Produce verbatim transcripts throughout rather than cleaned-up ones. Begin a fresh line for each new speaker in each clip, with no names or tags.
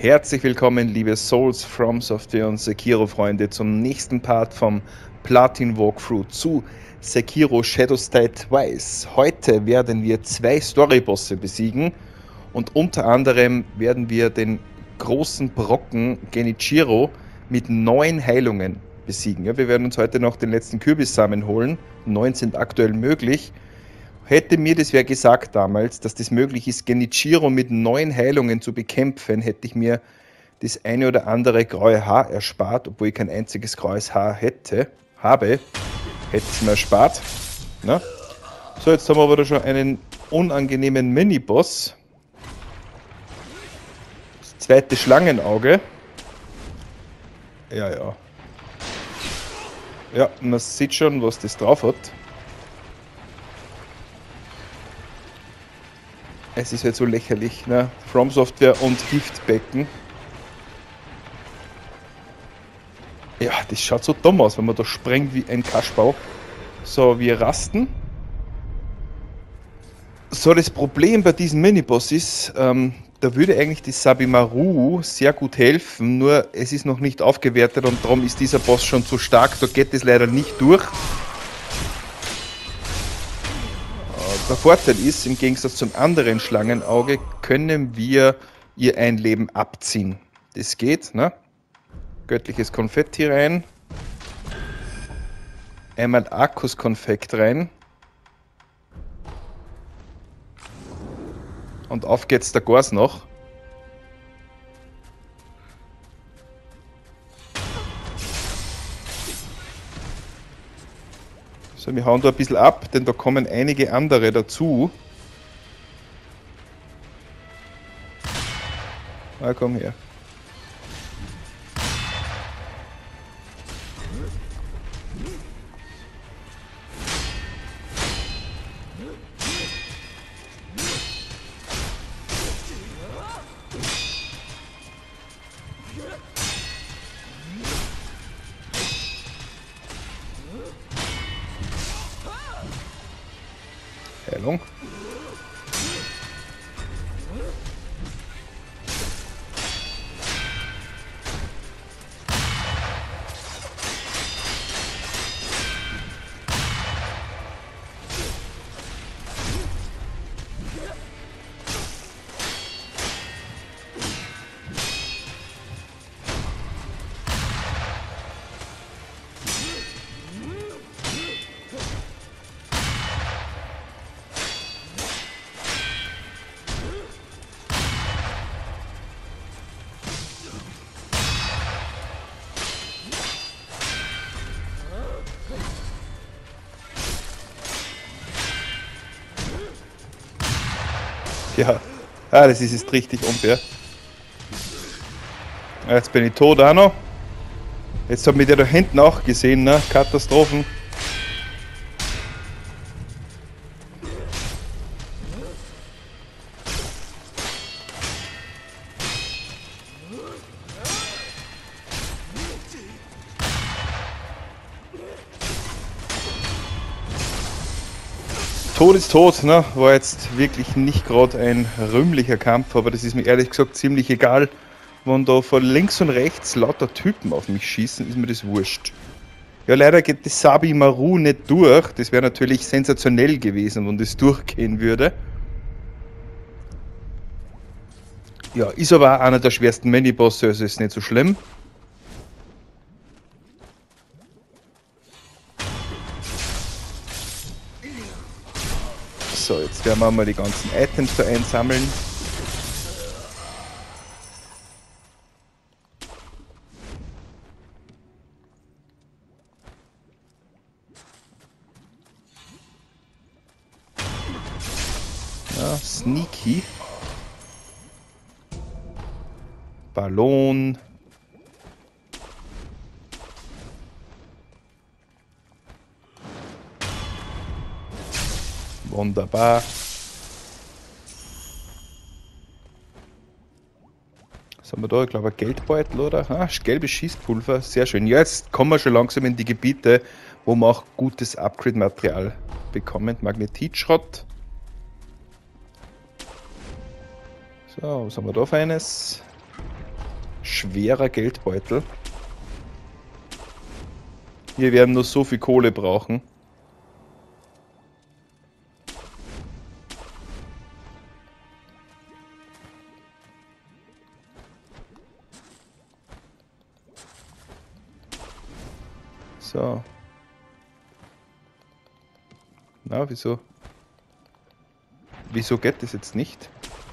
Herzlich willkommen, liebe Souls from Software und Sekiro-Freunde, zum nächsten Part vom Platin-Walkthrough zu Sekiro Shadows Die Twice. Heute werden wir zwei Storybosse besiegen und unter anderem werden wir den großen Brocken Genichiro mit neun Heilungen besiegen. Ja, wir werden uns heute noch den letzten Kürbissamen holen. Neun sind aktuell möglich. Hätte mir das wer gesagt damals, dass das möglich ist, Genichiro mit neun Heilungen zu bekämpfen, hätte ich mir das eine oder andere graue Haar erspart, obwohl ich kein einziges graues Haar hätte, habe, hätte es mir erspart. Na? So, jetzt haben wir aber da schon einen unangenehmen Mini-Boss. Das zweite Schlangenauge. Ja, ja. Ja, man sieht schon, was das drauf hat. Es ist halt so lächerlich, ne? From Software und Giftbecken. Ja, das schaut so dumm aus, wenn man da sprengt wie ein Kaschbau. So, wir rasten. So, das Problem bei diesem Miniboss ist, ähm, da würde eigentlich die Sabimaru sehr gut helfen, nur es ist noch nicht aufgewertet und darum ist dieser Boss schon zu stark, da geht es leider nicht durch. Der Vorteil ist, im Gegensatz zum anderen Schlangenauge, können wir ihr ein Leben abziehen. Das geht, ne? Göttliches Konfetti rein. Einmal Arkuskonfekt rein. Und auf geht's der Gors noch. So, wir hauen da ein bisschen ab, denn da kommen einige andere dazu. Ah, komm her. Heilung. Ja, ah, das ist jetzt richtig unfair. Jetzt bin ich tot auch noch. Jetzt hat mich der da hinten auch gesehen, ne? Katastrophen. Tod ist tot, ne? War jetzt wirklich nicht gerade ein rühmlicher Kampf, aber das ist mir ehrlich gesagt ziemlich egal. Wenn da von links und rechts lauter Typen auf mich schießen, ist mir das wurscht. Ja, leider geht das Sabimaru nicht durch. Das wäre natürlich sensationell gewesen, wenn das durchgehen würde. Ja, ist aber auch einer der schwersten Minibosse, also ist nicht so schlimm. So, jetzt werden wir mal die ganzen Items da einsammeln. Ja, Sneaky. Ballon. Wunderbar. Was haben wir da? Ich glaube, ein Geldbeutel, oder? Ah, gelbes Schießpulver. Sehr schön. Ja, jetzt kommen wir schon langsam in die Gebiete, wo wir auch gutes Upgrade-Material bekommen. Magnetitschrott. So, was haben wir da für eines? schwerer Geldbeutel. Wir werden nur so viel Kohle brauchen. So. Na, wieso? Wieso geht das jetzt nicht?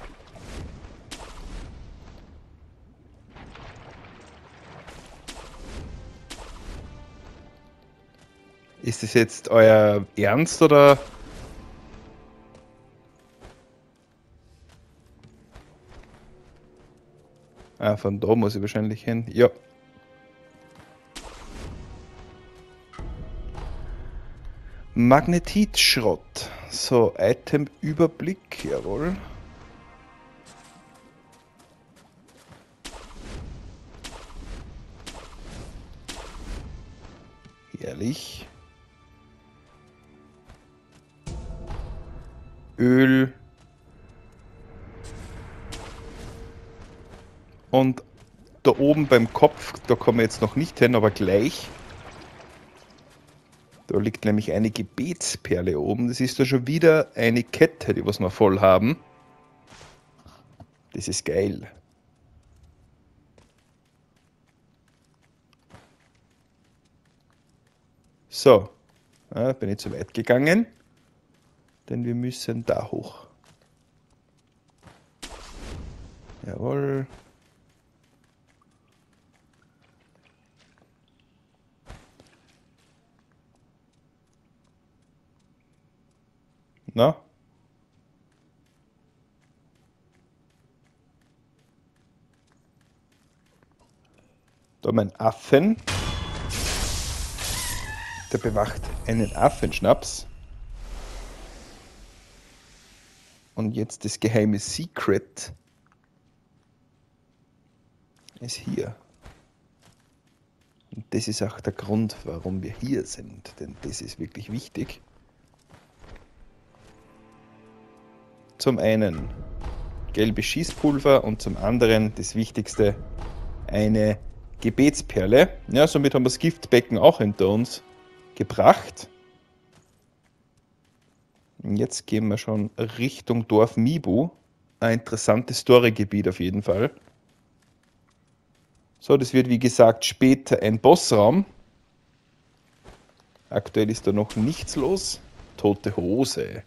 Ist das jetzt euer Ernst oder? Ah, von da muss ich wahrscheinlich hin. Ja. Magnetitschrott. So, Item-Überblick, jawohl. Herrlich. Öl. Und da oben beim Kopf, da kommen wir jetzt noch nicht hin, aber gleich. Da liegt nämlich eine Gebetsperle oben. Das ist da schon wieder eine Kette, die was wir voll haben. Das ist geil. So, ja, bin ich zu weit gegangen, denn wir müssen da hoch. Jawohl. Na? Da mein Affen. Der bewacht einen Affenschnaps. Und jetzt das geheime Secret ist hier. Und das ist auch der Grund, warum wir hier sind. Denn das ist wirklich wichtig. Zum einen gelbe Schießpulver und zum anderen das Wichtigste, eine Gebetsperle. Ja, somit haben wir das Giftbecken auch hinter uns gebracht. Und jetzt gehen wir schon Richtung Dorf Mibu. Ein interessantes Storygebiet auf jeden Fall. So, das wird wie gesagt später ein Bossraum. Aktuell ist da noch nichts los. Tote Hose.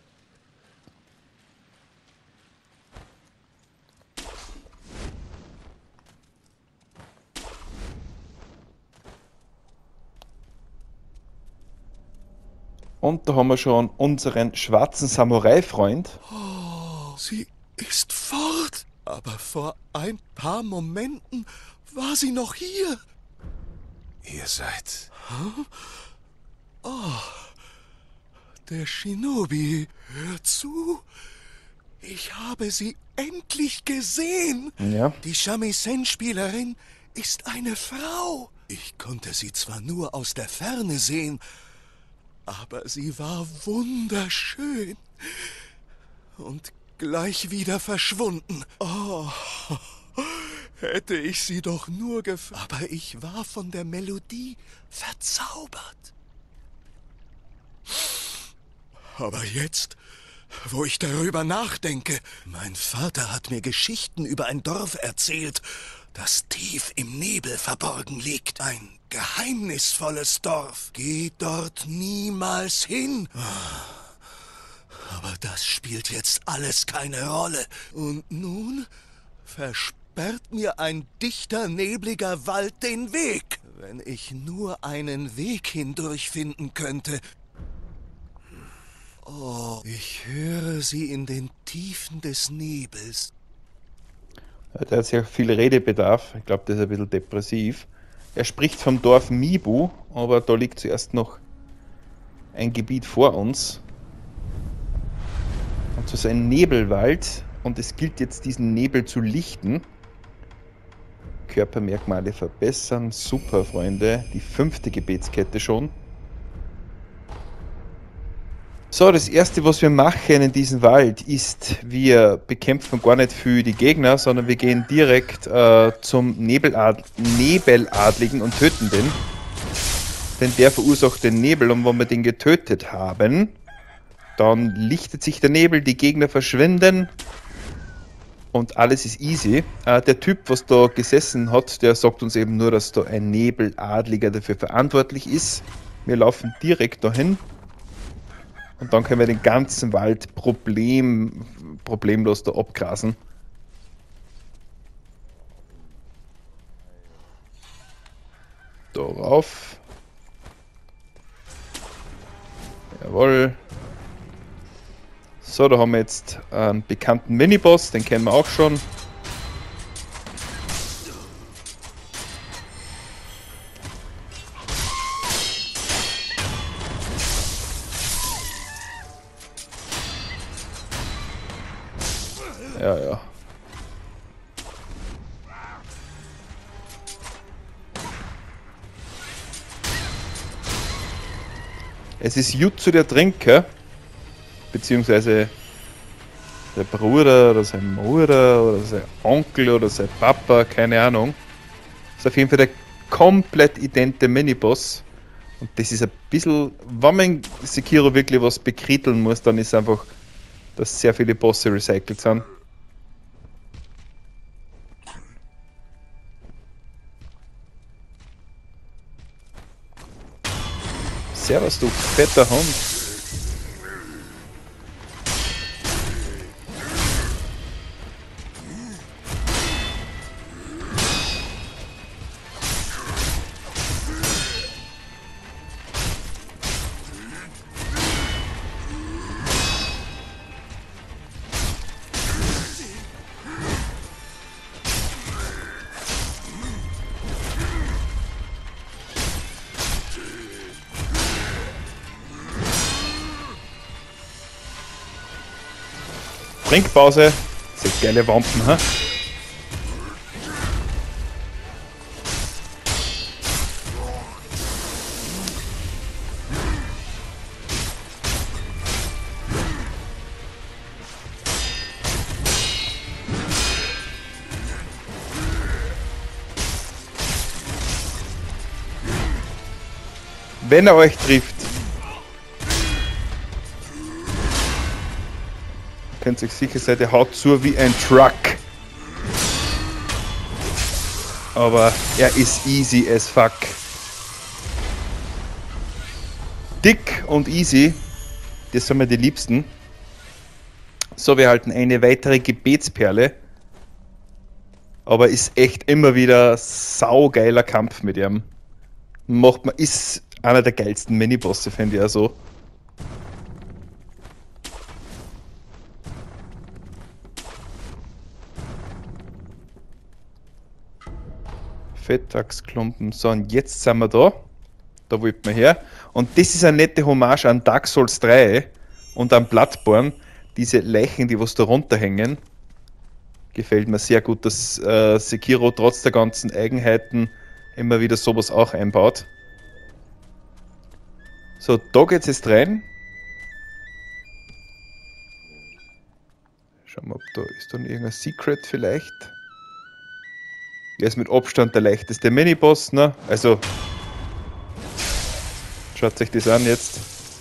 Und da haben wir schon unseren schwarzen Samurai-Freund.
Oh, sie ist fort. Aber vor ein paar Momenten war sie noch hier.
Ihr seid...
Huh? Oh, der Shinobi, hör zu. Ich habe sie endlich gesehen.
Ja.
Die Shamisen-Spielerin ist eine Frau. Ich konnte sie zwar nur aus der Ferne sehen, aber sie war wunderschön und gleich wieder verschwunden. Oh, hätte ich sie doch nur gef... Aber ich war von der Melodie verzaubert. Aber jetzt, wo ich darüber nachdenke, mein Vater hat mir Geschichten über ein Dorf erzählt, das tief im Nebel verborgen liegt. Ein geheimnisvolles Dorf. Geh dort niemals hin. Aber das spielt jetzt alles keine Rolle. Und nun versperrt mir ein dichter, nebliger Wald den Weg. Wenn ich nur einen Weg hindurch finden könnte. Oh, ich höre sie in den Tiefen des Nebels.
Der hat sehr viel Redebedarf. Ich glaube, der ist ein bisschen depressiv. Er spricht vom Dorf Mibu, aber da liegt zuerst noch ein Gebiet vor uns. Und so ist ein Nebelwald. Und es gilt jetzt, diesen Nebel zu lichten. Körpermerkmale verbessern. Super, Freunde. Die fünfte Gebetskette schon. So, das erste, was wir machen in diesem Wald, ist, wir bekämpfen gar nicht viel die Gegner, sondern wir gehen direkt äh, zum Nebelad Nebeladligen und töten den. Denn der verursacht den Nebel, und wenn wir den getötet haben, dann lichtet sich der Nebel, die Gegner verschwinden und alles ist easy. Äh, der Typ, was da gesessen hat, der sagt uns eben nur, dass da ein Nebeladliger dafür verantwortlich ist. Wir laufen direkt dahin. Und dann können wir den ganzen Wald problem, problemlos da abgrasen. Darauf. Jawohl. So, da haben wir jetzt einen bekannten Miniboss, den kennen wir auch schon. Ja, ja. Es ist Jutsu der Trinker, beziehungsweise der Bruder oder sein Bruder oder sein Onkel oder sein Papa, keine Ahnung. Das ist auf jeden Fall der komplett idente Miniboss. Und das ist ein bisschen, wenn man in Sekiro wirklich was bekritteln muss, dann ist einfach, dass sehr viele Bosse recycelt sind. Servus, du fetter Hund. Trinkpause. Das sind geile Wampen, ha? Wenn er euch trifft, könnt ihr euch sicher sein, der haut zu wie ein Truck. Aber er ist easy as fuck. Dick und easy, das sind mir die Liebsten. So, wir halten eine weitere Gebetsperle. Aber ist echt immer wieder saugeiler Kampf mit ihm. Macht man, ist einer der geilsten Minibosse, finde ich auch so. Fettaxklumpen. So, und jetzt sind wir da. Da wollten wir her. Und das ist eine nette Hommage an Dark Souls drei und an Bloodborne. Diese Leichen, die was da runterhängen. Gefällt mir sehr gut, dass äh, Sekiro trotz der ganzen Eigenheiten immer wieder sowas auch einbaut. So, da geht's jetzt rein. Schauen wir, ob da ist dann irgendein Secret vielleicht. Er ist mit Abstand der leichteste Miniboss, ne? Also, schaut euch das an jetzt.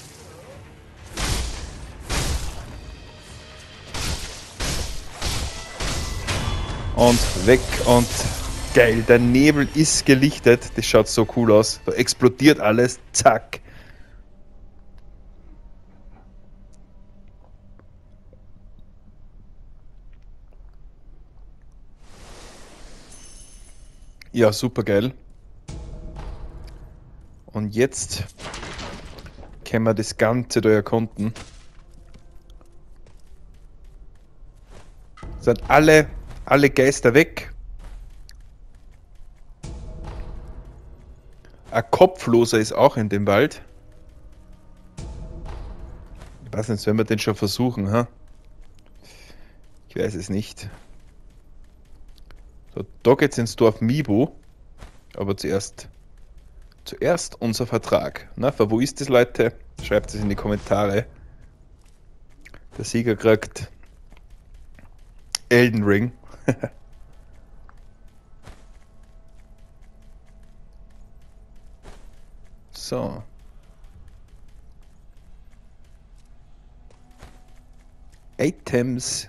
Und weg und geil, der Nebel ist gelichtet. Das schaut so cool aus. Da explodiert alles, zack. Ja, super geil. Und jetzt können wir das Ganze da erkunden. Sind alle, alle Geister weg. Ein Kopfloser ist auch in dem Wald. Ich weiß nicht, sollen wir den schon versuchen, ha? Ich weiß es nicht. So, da geht's ins Dorf Mibu. Aber zuerst, zuerst unser Vertrag. Na, für wo ist das, Leute? Schreibt es in die Kommentare. Der Sieger kriegt Elden Ring. So. Items.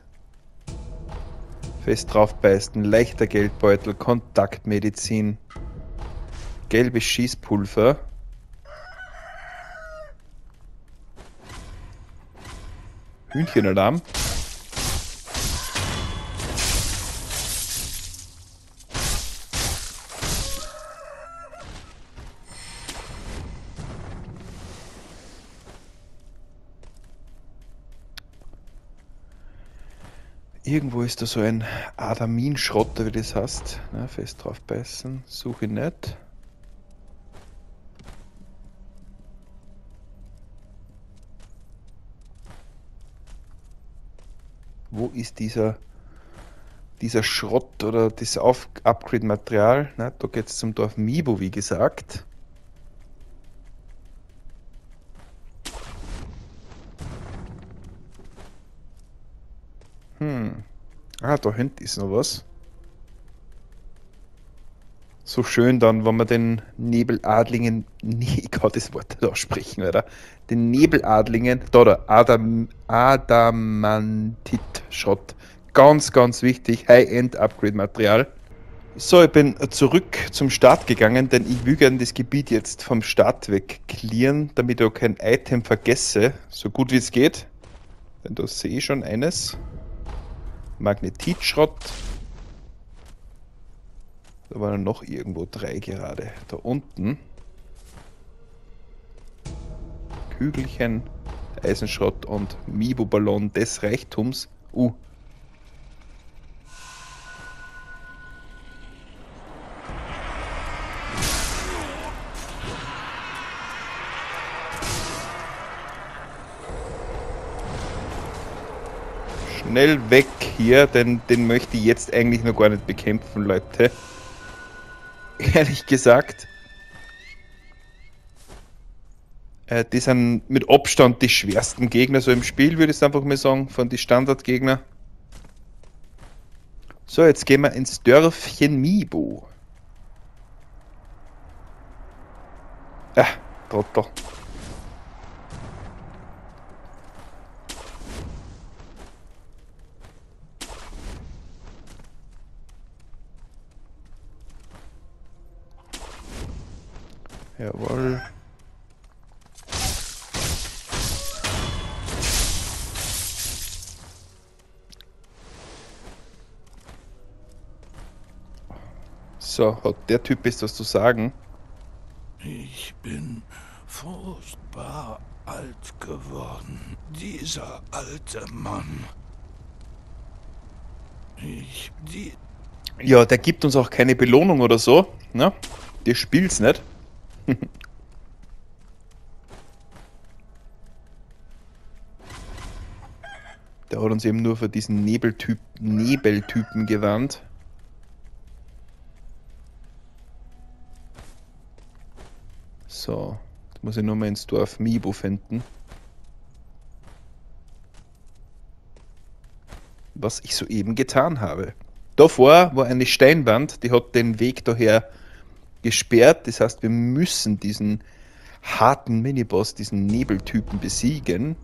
Fest draufbeißen, leichter Geldbeutel, Kontaktmedizin, gelbes Schießpulver. Hühnchenalarm. Irgendwo ist da so ein Adaminschrotter, wie das heißt. Na, fest drauf beißen. Suche ich nicht. Wo ist dieser, dieser Schrott oder das Upgrade-Material? Da geht es zum Dorf Mibo, wie gesagt. Hm. Ah, da hinten ist noch was. So schön dann, wenn man den Nebeladlingen, nee, ich kann das Wort nicht aussprechen, oder? Den Nebeladlingen, da, da, Adam, Adamantit-Schrott. Ganz, ganz wichtig, High-End-Upgrade-Material. So, ich bin zurück zum Start gegangen, denn ich will gerne das Gebiet jetzt vom Start weg clearen, damit ich auch kein Item vergesse, so gut wie es geht. Denn da sehe ich schon eines. Magnetitschrott. Da waren noch irgendwo drei gerade. Da unten. Kügelchen, Eisenschrott und Mibo-Ballon des Reichtums. Uh. Schnell weg hier, denn den möchte ich jetzt eigentlich noch gar nicht bekämpfen, Leute. Ehrlich gesagt. Äh, die sind mit Abstand die schwersten Gegner so im Spiel, würde ich einfach mal sagen, von den Standardgegner. So, jetzt gehen wir ins Dörfchen Mibo. Ah, Trottel. Jawohl. So, hat der Typ jetzt was zu sagen?
Ich bin furchtbar alt geworden, dieser alte Mann. Ich, die...
Ja, der gibt uns auch keine Belohnung oder so, ne? Der spielt's nicht. Der hat uns eben nur für diesen Nebeltyp, Nebeltypen gewarnt. So, jetzt muss ich nur mal ins Dorf Mibo finden. Was ich soeben getan habe. Davor war eine Steinwand, die hat den Weg daher gesperrt. Das heißt, wir müssen diesen harten Miniboss, diesen Nebeltypen besiegen.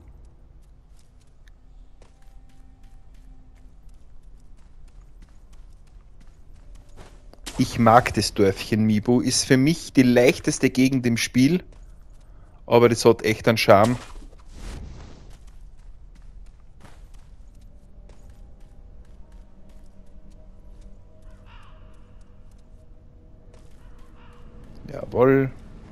Ich mag das Dörfchen Mibo. Ist für mich die leichteste Gegend im Spiel. Aber das hat echt einen Charme. Jawohl.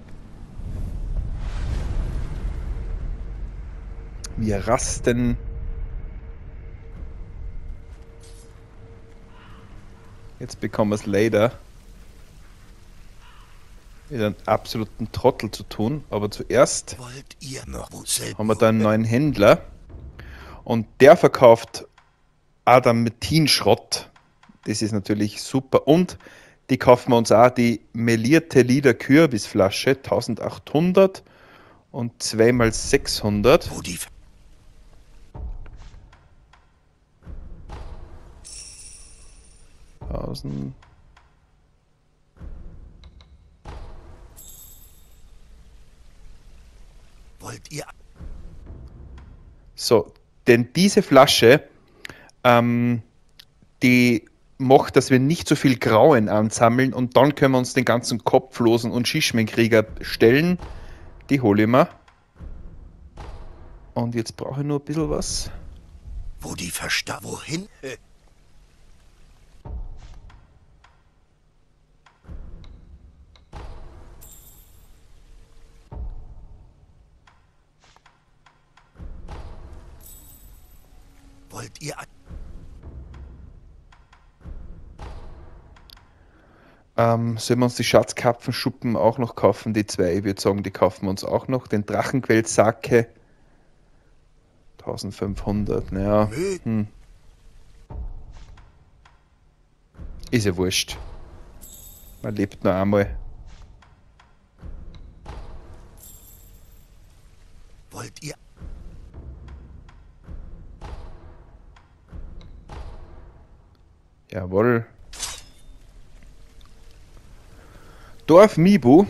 Wir rasten. Jetzt bekommen wir es leider mit einem absoluten Trottel zu tun. Aber zuerst
Wollt ihr noch
haben wir da einen neuen Händler. Und der verkauft Adamantit-Schrott. Das ist natürlich super. Und die kaufen wir uns auch, die melierte Lieder Kürbisflasche, eintausendachthundert und zwei mal sechshundert.
Wo die...
tausend.
Wollt ihr...
So, denn diese Flasche, ähm, die macht, dass wir nicht so viel Grauen ansammeln und dann können wir uns den ganzen Kopflosen und Schischmenkrieger stellen. Die hole ich mir. Und jetzt brauche ich nur ein bisschen was.
Wo die versta... Wohin? Äh. Wollt ihr...
Ähm, sollen wir uns die Schatzkarpfenschuppen auch noch kaufen? Die zwei, ich würde sagen, die kaufen wir uns auch noch. Den Drachenquell-Sake. eintausendfünfhundert, naja. Hm. Ist ja wurscht. Man lebt noch einmal.
Wollt ihr...
Jawohl. Dorf Mibu.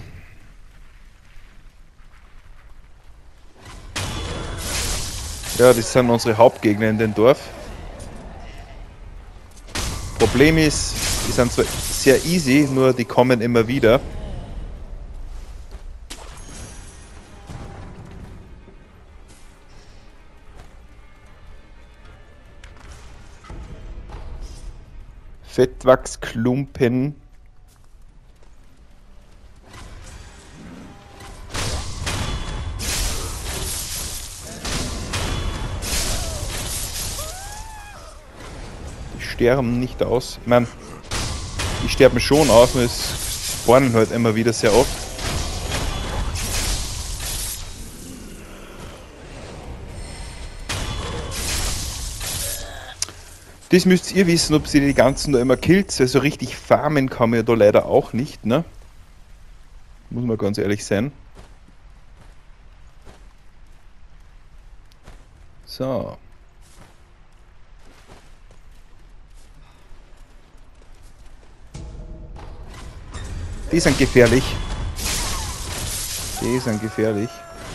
Ja, das sind unsere Hauptgegner in dem Dorf. Problem ist, die sind zwar sehr easy, nur die kommen immer wieder. Fettwachsklumpen. Die sterben nicht aus. Ich meine, die sterben schon aus, nur es spawnen halt immer wieder sehr oft. Das müsst ihr wissen, ob sie die ganzen da immer killt. Also richtig farmen kann man ja da leider auch nicht, ne? Muss man ganz ehrlich sein. So. Die sind gefährlich. Die sind gefährlich.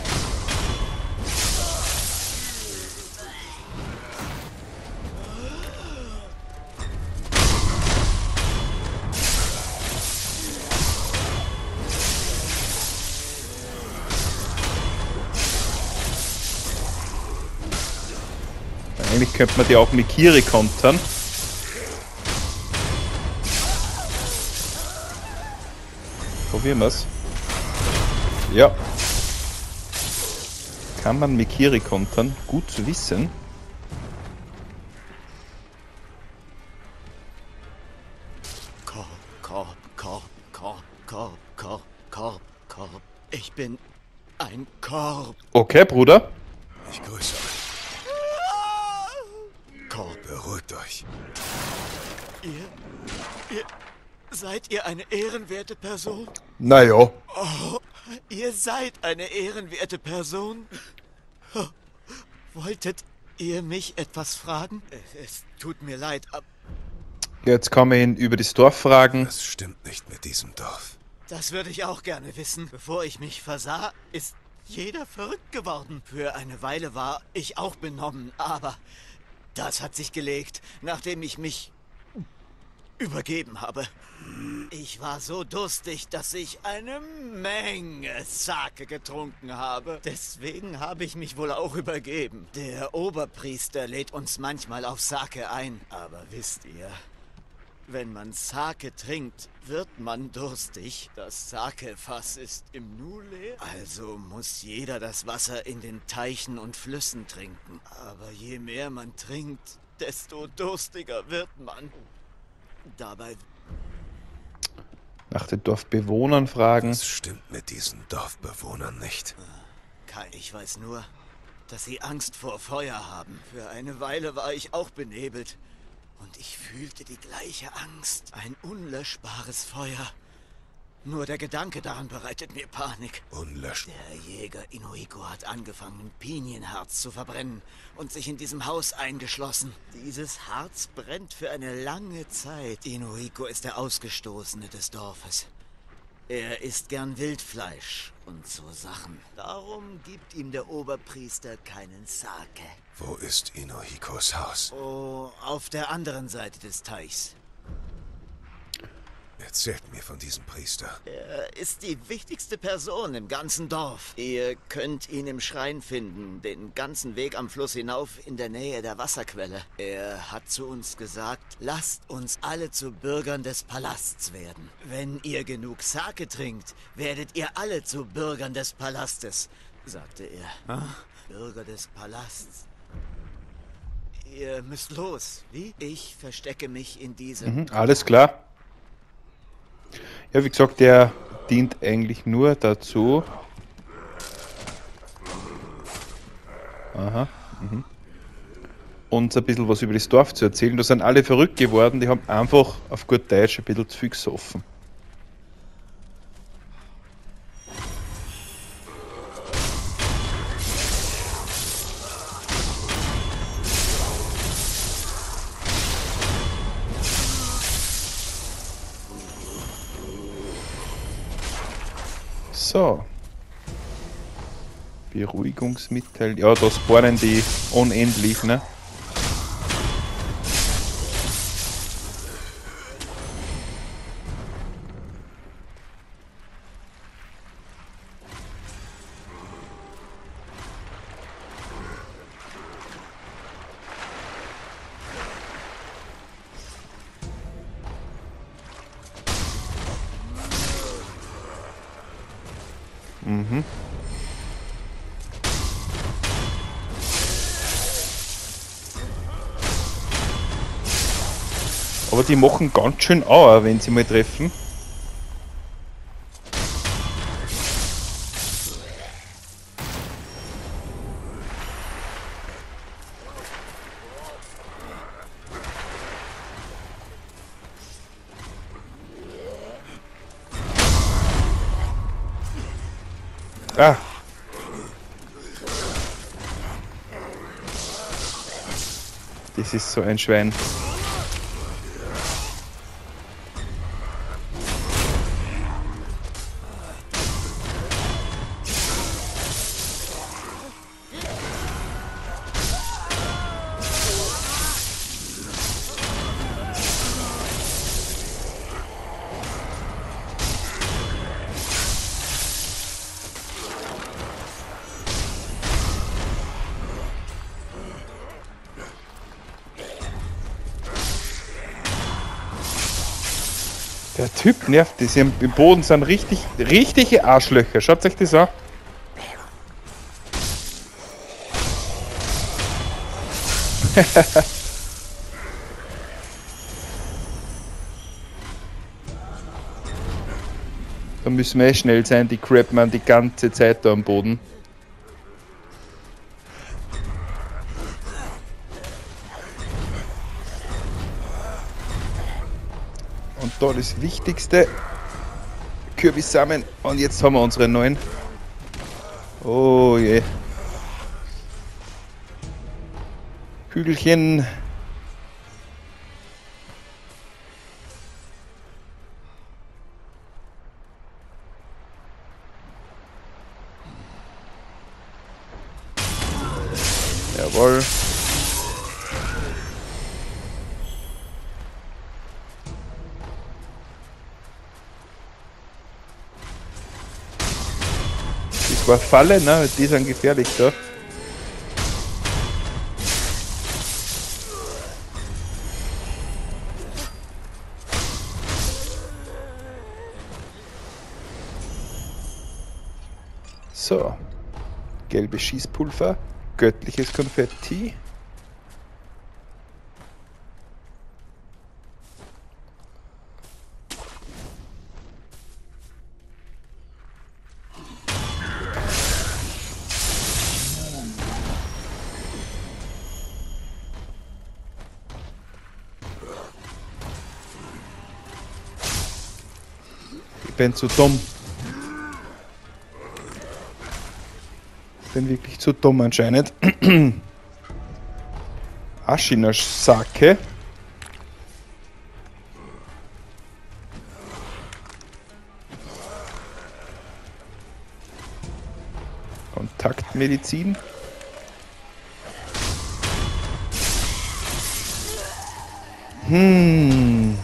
Eigentlich könnte man die auch mit Kiri kontern. Probieren wir es. Ja. Kann man mit Kiri kontern. Gut zu wissen.
Korb, Korb, Korb, Korb, Korb, Korb, Korb, Korb. Ich bin ein Korb.
Okay, Bruder.
Ich grüße euch.
Korb.
Beruhigt euch.
Ihr, ihr, seid ihr eine ehrenwerte Person?
Naja.
Oh, ihr seid eine ehrenwerte Person? Oh, wolltet ihr mich etwas fragen? Es tut mir leid, aber...
Jetzt kann man ihn über das Dorf fragen.
Was stimmt nicht mit diesem Dorf?
Das würde ich auch gerne wissen. Bevor ich mich versah, ist jeder verrückt geworden. Für eine Weile war ich auch benommen, aber das hat sich gelegt, nachdem ich mich übergeben habe. Ich war so durstig, dass ich eine Menge Sake getrunken habe. Deswegen habe ich mich wohl auch übergeben. Der Oberpriester lädt uns manchmal auf Sake ein. Aber wisst ihr, wenn man Sake trinkt, wird man durstig. Das Sake-Fass ist im Nu leer. Also muss jeder das Wasser in den Teichen und Flüssen trinken. Aber je mehr man trinkt, desto durstiger wird man. Dabei...
Nach den Dorfbewohnern fragen.
Was stimmt mit diesen Dorfbewohnern nicht?
Kai, ich weiß nur, dass sie Angst vor Feuer haben. Für eine Weile war ich auch benebelt. Und ich fühlte die gleiche Angst. Ein unlöschbares Feuer. Nur der Gedanke daran bereitet mir Panik.
Unlöschbar.
Der Jäger Inuhiko hat angefangen, Pinienharz zu verbrennen und sich in diesem Haus eingeschlossen. Dieses Harz brennt für eine lange Zeit. Inuhiko ist der Ausgestoßene des Dorfes. Er isst gern Wildfleisch und so Sachen. Darum gibt ihm der Oberpriester keinen Sake.
Wo ist Inuhikos Haus?
Oh, auf der anderen Seite des Teichs.
Erzählt mir von diesem Priester.
Er ist die wichtigste Person im ganzen Dorf. Ihr könnt ihn im Schrein finden, den ganzen Weg am Fluss hinauf in der Nähe der Wasserquelle. Er hat zu uns gesagt, lasst uns alle zu Bürgern des Palasts werden. Wenn ihr genug Sake trinkt, werdet ihr alle zu Bürgern des Palastes, sagte er. Ah? Bürger des Palasts. Ihr müsst los. Wie? Ich verstecke mich in diesem...
Mhm, alles klar. Ja, wie gesagt, der dient eigentlich nur dazu. Aha. Mhm. Uns ein bisschen was über das Dorf zu erzählen. Da sind alle verrückt geworden, die haben einfach auf gut Deutsch ein bisschen zu viel gesoffen. So. Beruhigungsmittel. Ja, da spawnen die unendlich, ne? Mhm. Aber die machen ganz schön Aua, wenn sie mal treffen. Ah. Das ist so ein Schwein. Der Typ nervt das. Im Boden sind richtig, richtige Arschlöcher. Schaut euch das an. Da müssen wir eh schnell sein, die Crabman die ganze Zeit da am Boden. Und da das Wichtigste, Kürbissamen. Und jetzt haben wir unsere neuen. Oh je. Kügelchen. Jawohl. Das war Falle, ne? Die sind gefährlich da. So. Gelbe Schießpulver. Göttliches Konfetti. Ich bin zu dumm. Ich bin wirklich zu dumm anscheinend. Ashina-Sake. Kontaktmedizin. Hm.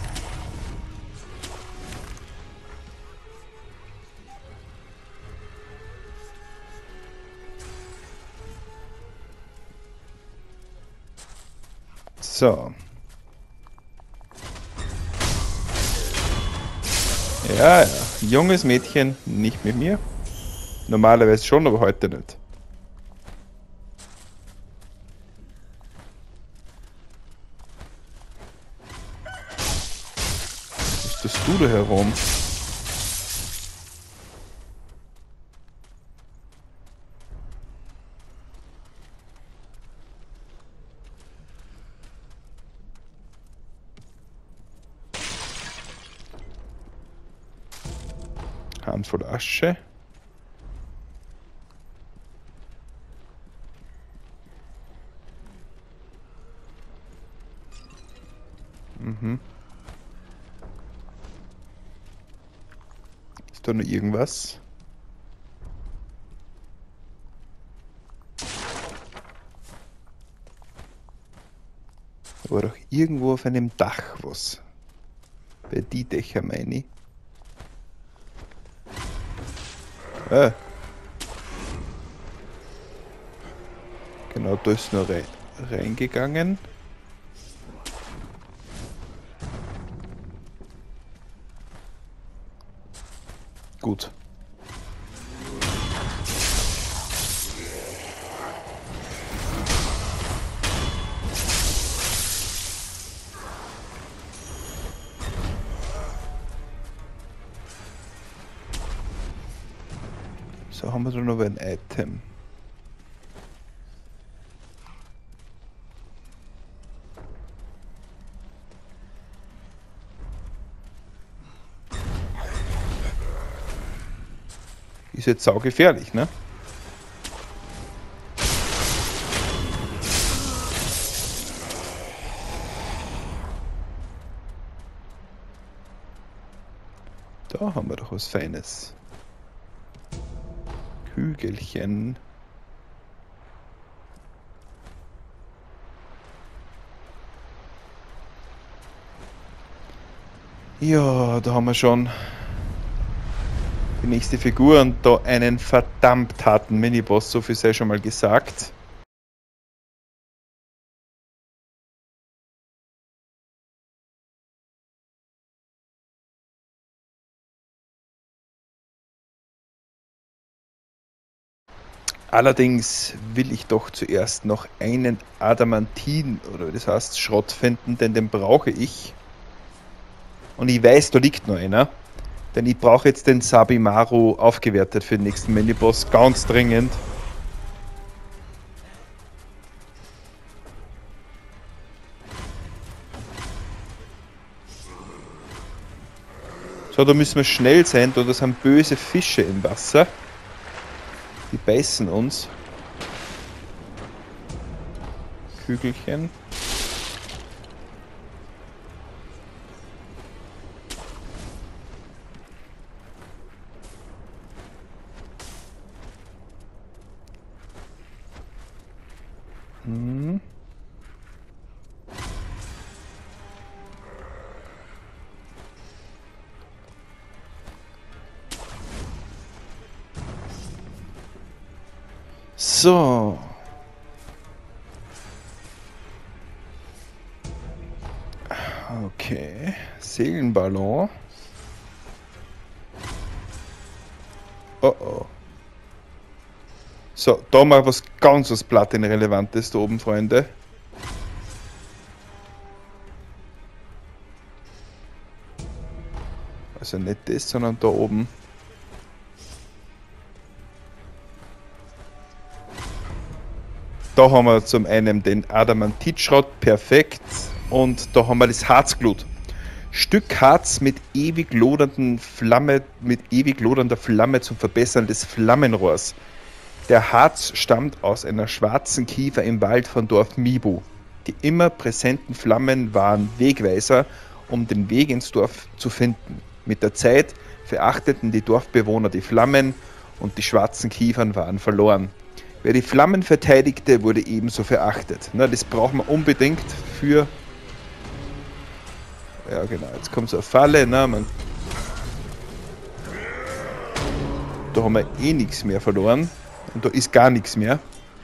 So. Ja, ja. Junges Mädchen, nicht mit mir. Normalerweise schon, aber heute nicht. Was tust du da herum? Handvoll Asche. Mhm. Ist da noch irgendwas? Da war doch irgendwo auf einem Dach was. Bei die Dächer meine ich. Ah. Genau, da ist noch rein, reingegangen. Gut. So, haben wir da noch ein Item. Ist jetzt saugefährlich, ne? Da haben wir doch was Feines. Kügelchen. Ja, da haben wir schon die nächste Figur und da einen verdammt harten Miniboss, so viel sei schon mal gesagt. Allerdings will ich doch zuerst noch einen Adamantin, oder wie das heißt, Schrott finden, denn den brauche ich. Und ich weiß, da liegt noch einer. Denn ich brauche jetzt den Sabimaru aufgewertet für den nächsten Miniboss, ganz dringend. So, da müssen wir schnell sein, da sind böse Fische im Wasser. Die beißen uns. Kügelchen. Hm. So. Okay. Seelenballon. Oh oh. So, da mal was ganz was Platin-Relevantes da oben, Freunde. Also nicht das, sondern da oben. Da haben wir zum einen den Adamantitschrott, perfekt. Und da haben wir das Harzglut. Stück Harz mit ewig lodernden Flamme, mit ewig lodernder Flamme zum Verbessern des Flammenrohrs. Der Harz stammt aus einer schwarzen Kiefer im Wald von Dorf Mibu. Die immer präsenten Flammen waren Wegweiser, um den Weg ins Dorf zu finden. Mit der Zeit verachteten die Dorfbewohner die Flammen und die schwarzen Kiefern waren verloren. Wer die Flammen verteidigte, wurde ebenso verachtet. Na, das braucht man unbedingt für... Ja genau, jetzt kommt so eine Falle. Na, man... Da haben wir eh nichts mehr verloren. Und da ist gar nichts mehr.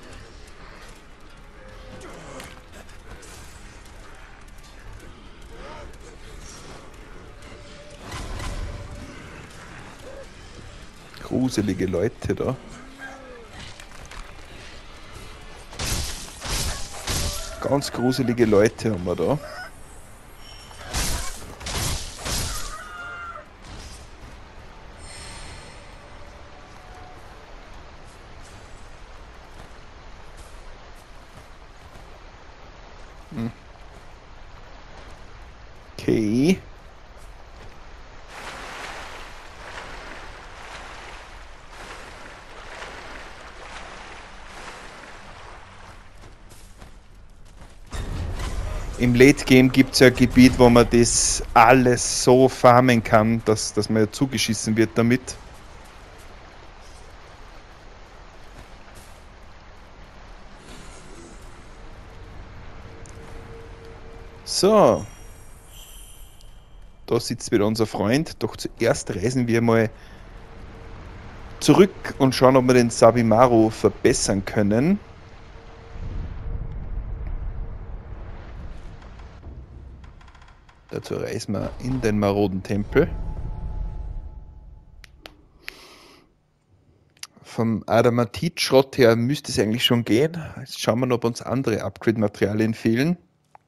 Gruselige Leute da. Ganz gruselige Leute haben wir da. Hm. Okay. Im Late Game gibt es ja ein Gebiet, wo man das alles so farmen kann, dass, dass man ja zugeschissen wird damit. So. Da sitzt wieder unser Freund. Doch zuerst reisen wir mal zurück und schauen, ob wir den Sabimaru verbessern können. Dazu reisen wir in den maroden Tempel. Vom Adamantit-Schrott her müsste es eigentlich schon gehen. Jetzt schauen wir, ob uns andere Upgrade-Materialien fehlen.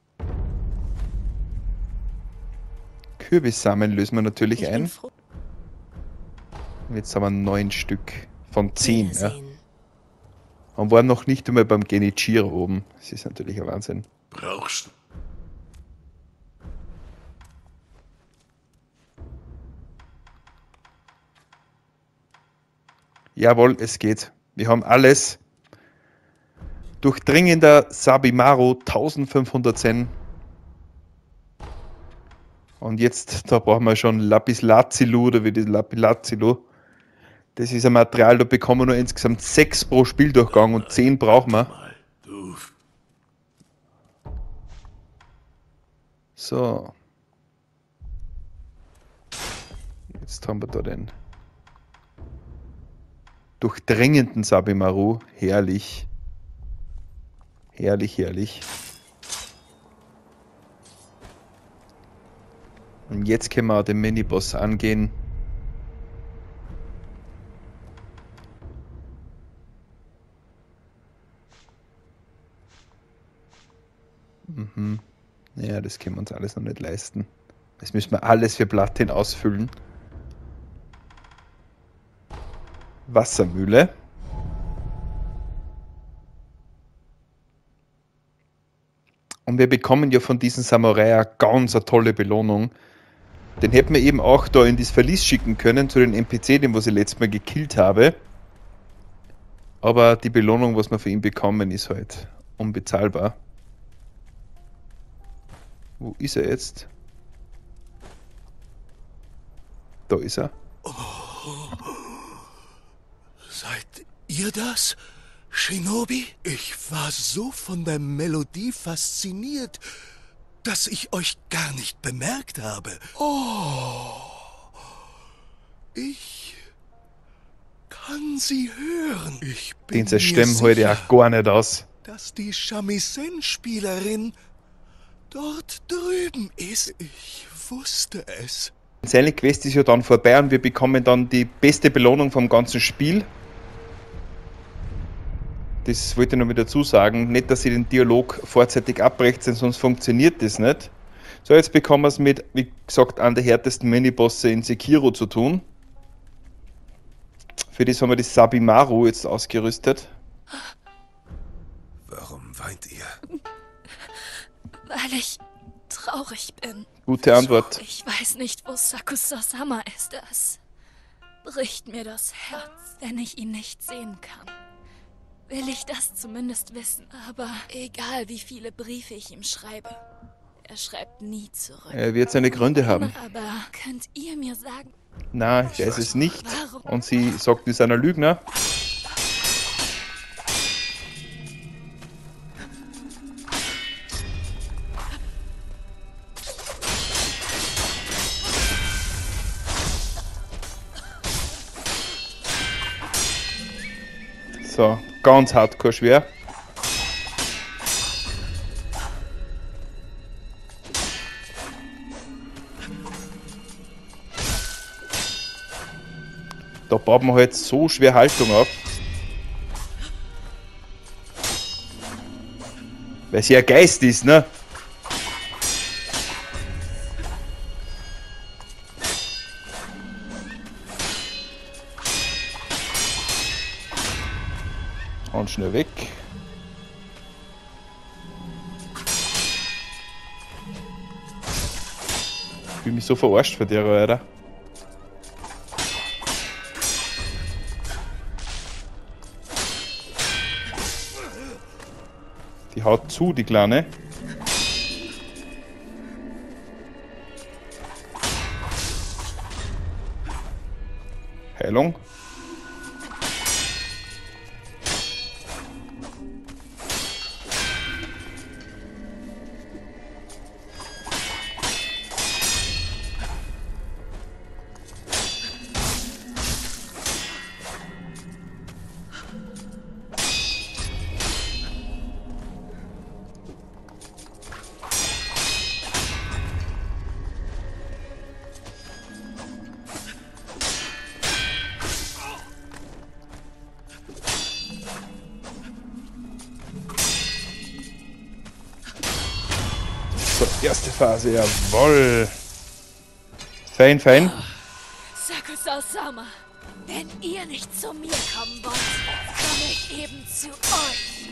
Kürbissamen lösen wir natürlich ein. Jetzt haben wir neun Stück von zehn. Ja. Und waren noch nicht einmal beim Genichiro oben. Das ist natürlich ein Wahnsinn.
Brauchst du?
Jawohl, es geht. Wir haben alles. Durchdringender Sabimaru, eintausendfünfhundert Zen. Und jetzt, da brauchen wir schon Lapislazuli oder wie das Lapilazuli. Das ist ein Material, da bekommen wir nur insgesamt sechs pro Spieldurchgang und zehn brauchen wir. So. Jetzt haben wir da den durchdringenden Sabimaru. Herrlich. Herrlich, herrlich. Und jetzt können wir auch den Miniboss angehen. Mhm. Ja, das können wir uns alles noch nicht leisten. Das müssen wir alles für Platin ausfüllen. Wassermühle. Und wir bekommen ja von diesem Samurai eine ganz eine tolle Belohnung. Den hätten wir eben auch da in das Verlies schicken können, zu den N P C, den was ich letztes Mal gekillt habe. Aber die Belohnung, was wir für ihn bekommen, ist halt unbezahlbar. Wo ist er jetzt? Da ist er.
Oh. Seid ihr das, Shinobi? Ich war so von der Melodie fasziniert, dass ich euch gar nicht bemerkt habe. Oh, ich kann sie hören. Ich bin
Den Stimmen heute ja gar nicht aus.
Dass die Shamisen-Spielerin dort drüben ist. Ich wusste es.
Seine Quest ist ja dann vorbei und wir bekommen dann die beste Belohnung vom ganzen Spiel. Das wollte ich noch wieder dazu sagen. Nicht, dass ihr den Dialog vorzeitig abbrecht, sonst funktioniert das nicht. So, jetzt bekommen wir es mit, wie gesagt, einem der härtesten Minibosse in Sekiro zu tun. Für das haben wir das Sabimaru jetzt ausgerüstet.
Warum weint ihr?
Weil ich traurig bin.
Gute Antwort.
Ich weiß nicht, wo Sakusa-sama ist. Es bricht mir das Herz, wenn ich ihn nicht sehen kann. Will ich das zumindest wissen, aber egal wie viele Briefe ich ihm schreibe, er schreibt nie zurück.
Er wird seine Gründe haben.
Aber könnt ihr mir sagen,
Na, ich weiß es nicht.
warum?
Und sie sagt, das ist einer Lügner. So, ganz hardcore schwer. Da baut man halt so schwer Haltung auf. Weil sie ja Geist ist, ne? Und schnell weg. Ich fühle mich so verarscht für die, Alter. Die haut zu, die Kleine. Heilung. So, erste Phase, jawoll. Fein, fein.
Sakusa-sama, wenn ihr nicht zu mir kommen wollt, komme ich eben zu euch.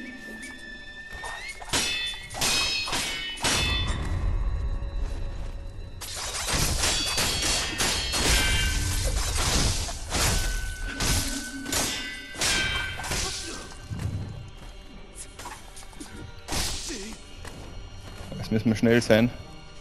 Jetzt müssen wir schnell sein.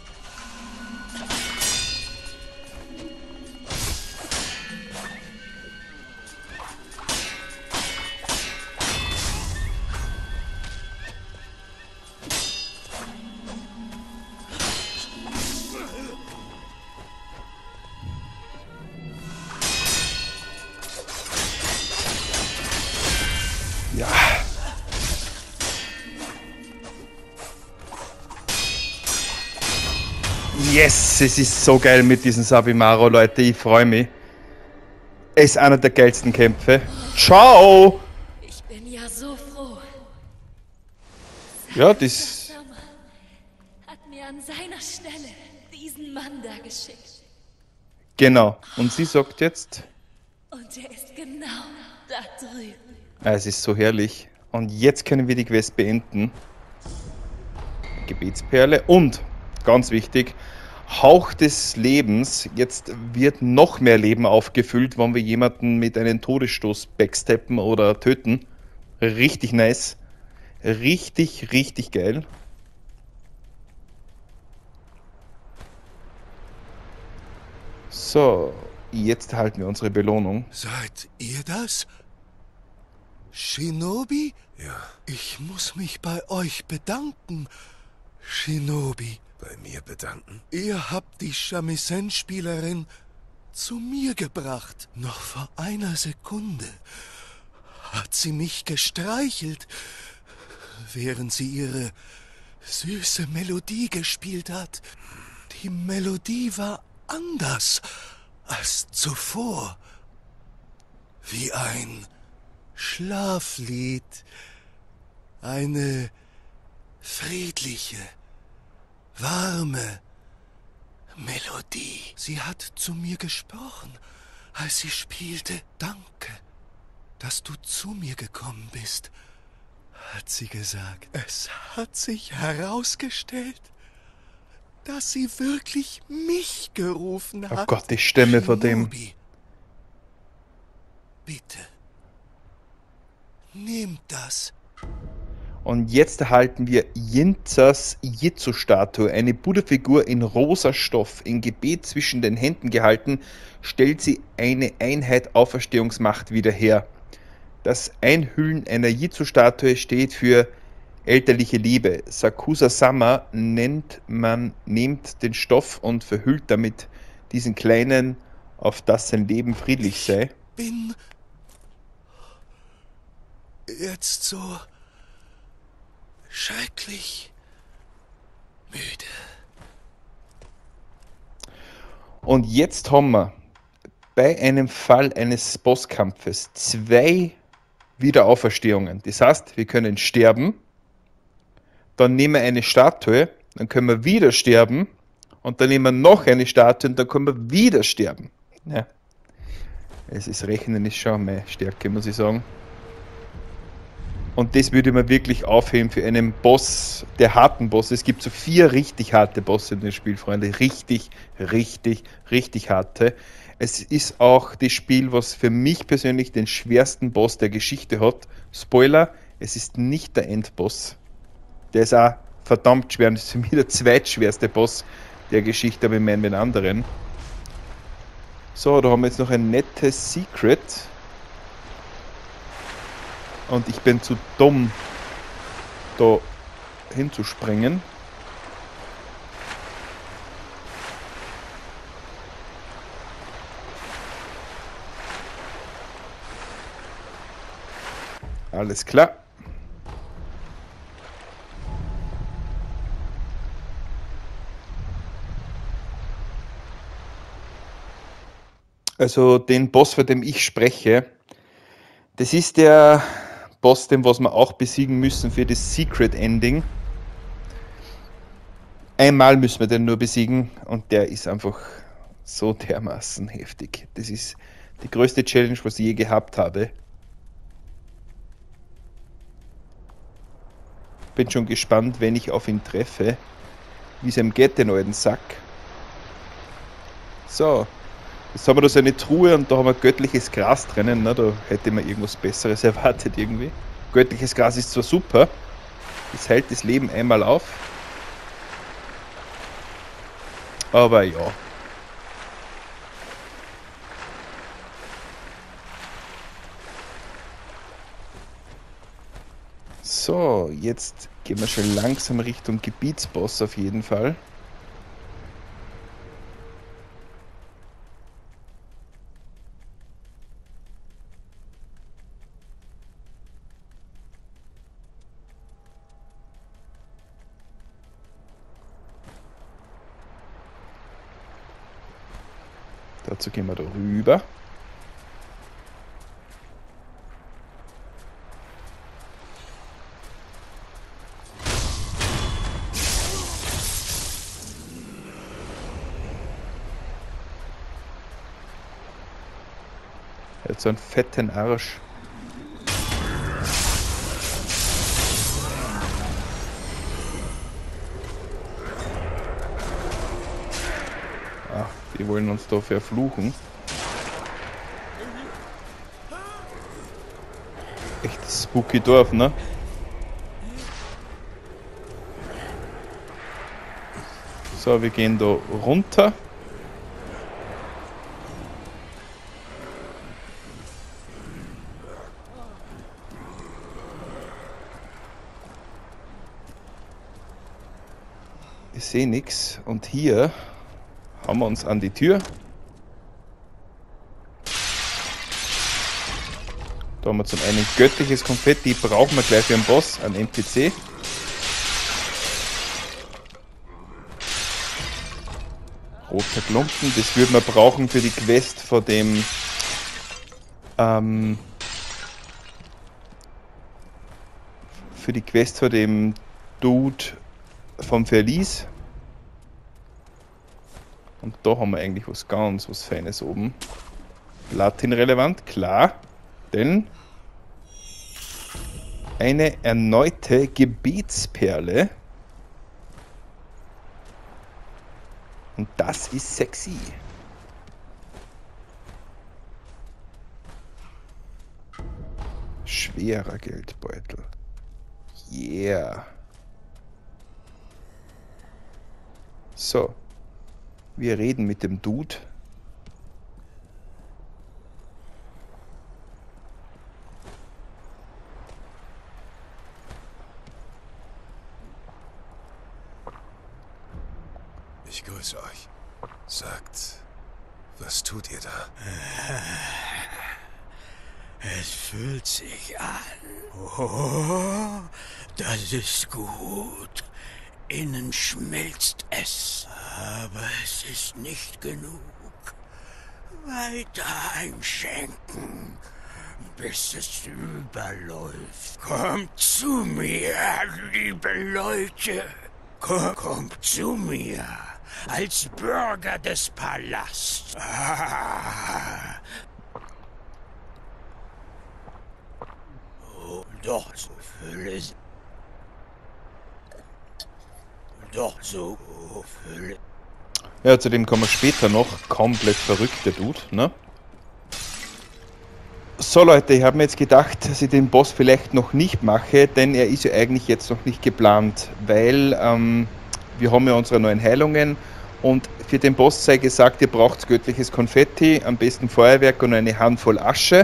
Ja. Yes, es ist so geil mit diesem Sabimaro, Leute, ich freue mich. Es ist einer der geilsten Kämpfe. Ciao!
Ich bin ja so froh.
Ja, das...
Sakusa-sama hat mir an seiner Stelle diesen Mann da geschickt.
Genau. Und sie sagt jetzt...
Und er ist genau da drüben.
Ah, es ist so herrlich. Und jetzt können wir die Quest beenden. Gebetsperle. Und, ganz wichtig, Hauch des Lebens. Jetzt wird noch mehr Leben aufgefüllt, wenn wir jemanden mit einem Todesstoß backsteppen oder töten. Richtig nice. Richtig, richtig geil. So, jetzt erhalten wir unsere Belohnung.
Seid ihr das? Shinobi?
Ja,
Ich muss mich bei euch bedanken, Shinobi.
bei mir bedanken.
Ihr habt die Shamisen-Spielerin zu mir gebracht. Noch vor einer Sekunde hat sie mich gestreichelt, während sie ihre süße Melodie gespielt hat. Die Melodie war anders als zuvor. Wie ein Schlaflied. Eine friedliche, warme Melodie. Sie hat zu mir gesprochen, als sie spielte. Danke, dass du zu mir gekommen bist, hat sie gesagt. Es hat sich herausgestellt, dass sie wirklich mich gerufen
Oh
hat.
Gott, die Stimme von dem.
Shinobi, bitte, nehmt das.
Und jetzt erhalten wir Jinzas Jitsu-Statue, eine Buddha-Figur in rosa Stoff, in Gebet zwischen den Händen gehalten, stellt sie eine Einheit Auferstehungsmacht wieder her. Das Einhüllen einer Jitsu-Statue steht für elterliche Liebe. Sakusa-sama nennt man, nimmt den Stoff und verhüllt damit diesen Kleinen, auf dass sein Leben friedlich sei.
Bin jetzt so schrecklich müde.
Und jetzt haben wir bei einem Fall eines Bosskampfes zwei Wiederauferstehungen. Das heißt, wir können sterben, dann nehmen wir eine Statue, dann können wir wieder sterben und dann nehmen wir noch eine Statue und dann können wir wieder sterben. Ja. Es ist Rechnen ist schon meine Stärke, muss ich sagen. Und das würde man wirklich aufheben für einen Boss, der harten Boss. Es gibt so vier richtig harte Bosse in dem Spiel, Freunde. Richtig, richtig, richtig harte. Es ist auch das Spiel, was für mich persönlich den schwersten Boss der Geschichte hat. Spoiler, es ist nicht der Endboss. Der ist auch verdammt schwer. Das ist für mich der zweitschwerste Boss der Geschichte, aber ich meine mit anderen. So, da haben wir jetzt noch ein nettes Secret. Und ich bin zu dumm, da hinzuspringen. Alles klar. Also den Boss, von dem ich spreche, das ist der Boss, den was wir auch besiegen müssen für das Secret Ending. Einmal müssen wir den nur besiegen und der ist einfach so dermaßen heftig. Das ist die größte Challenge, was ich je gehabt habe. Bin schon gespannt, wenn ich auf ihn treffe, wie es ihm geht, den alten Sack. So, jetzt haben wir da so eine Truhe und da haben wir göttliches Gras drinnen. Na, da hätte man irgendwas Besseres erwartet irgendwie. Göttliches Gras ist zwar super, es hält das Leben einmal auf, aber ja. So, jetzt gehen wir schon langsam Richtung Gebietsboss auf jeden Fall. Dazu gehen wir da rüber. Er hat so einen fetten Arsch. Ah, die wollen uns da verfluchen. Echt spooky Dorf, ne? So, wir gehen da runter. Ich sehe nichts und hier haben wir uns an die Tür. Da haben wir zum einen göttliches Konfetti, brauchen wir gleich für den Boss, einen N P C. Roter Klumpen, das würden wir brauchen für die Quest vor dem ähm, für die Quest vor dem Dude vom Verlies. Und da haben wir eigentlich was ganz was Feines oben. Platin-relevant, klar. Denn eine erneute Gebetsperle. Und das ist sexy. Schwerer Geldbeutel. Yeah. So. Wir reden mit dem Dude.
Ich grüße euch. Sagt, was tut ihr da?
Es fühlt sich an. Oh, das ist gut. Innen schmilzt es. Aber es ist nicht genug. Weiter einschenken, bis es überläuft. Kommt zu mir, liebe Leute. Komm, kommt zu mir, als Bürger des Palasts. Ah. Oh, doch so Fülle. Doch so Fülle.
Ja, zu dem kommen wir später noch. Komplett verrückt, der Dude, ne? So Leute, ich habe mir jetzt gedacht, dass ich den Boss vielleicht noch nicht mache, denn er ist ja eigentlich jetzt noch nicht geplant, weil ähm, wir haben ja unsere neuen Heilungen und für den Boss sei gesagt, ihr braucht göttliches Konfetti, am besten Feuerwerk und eine Handvoll Asche.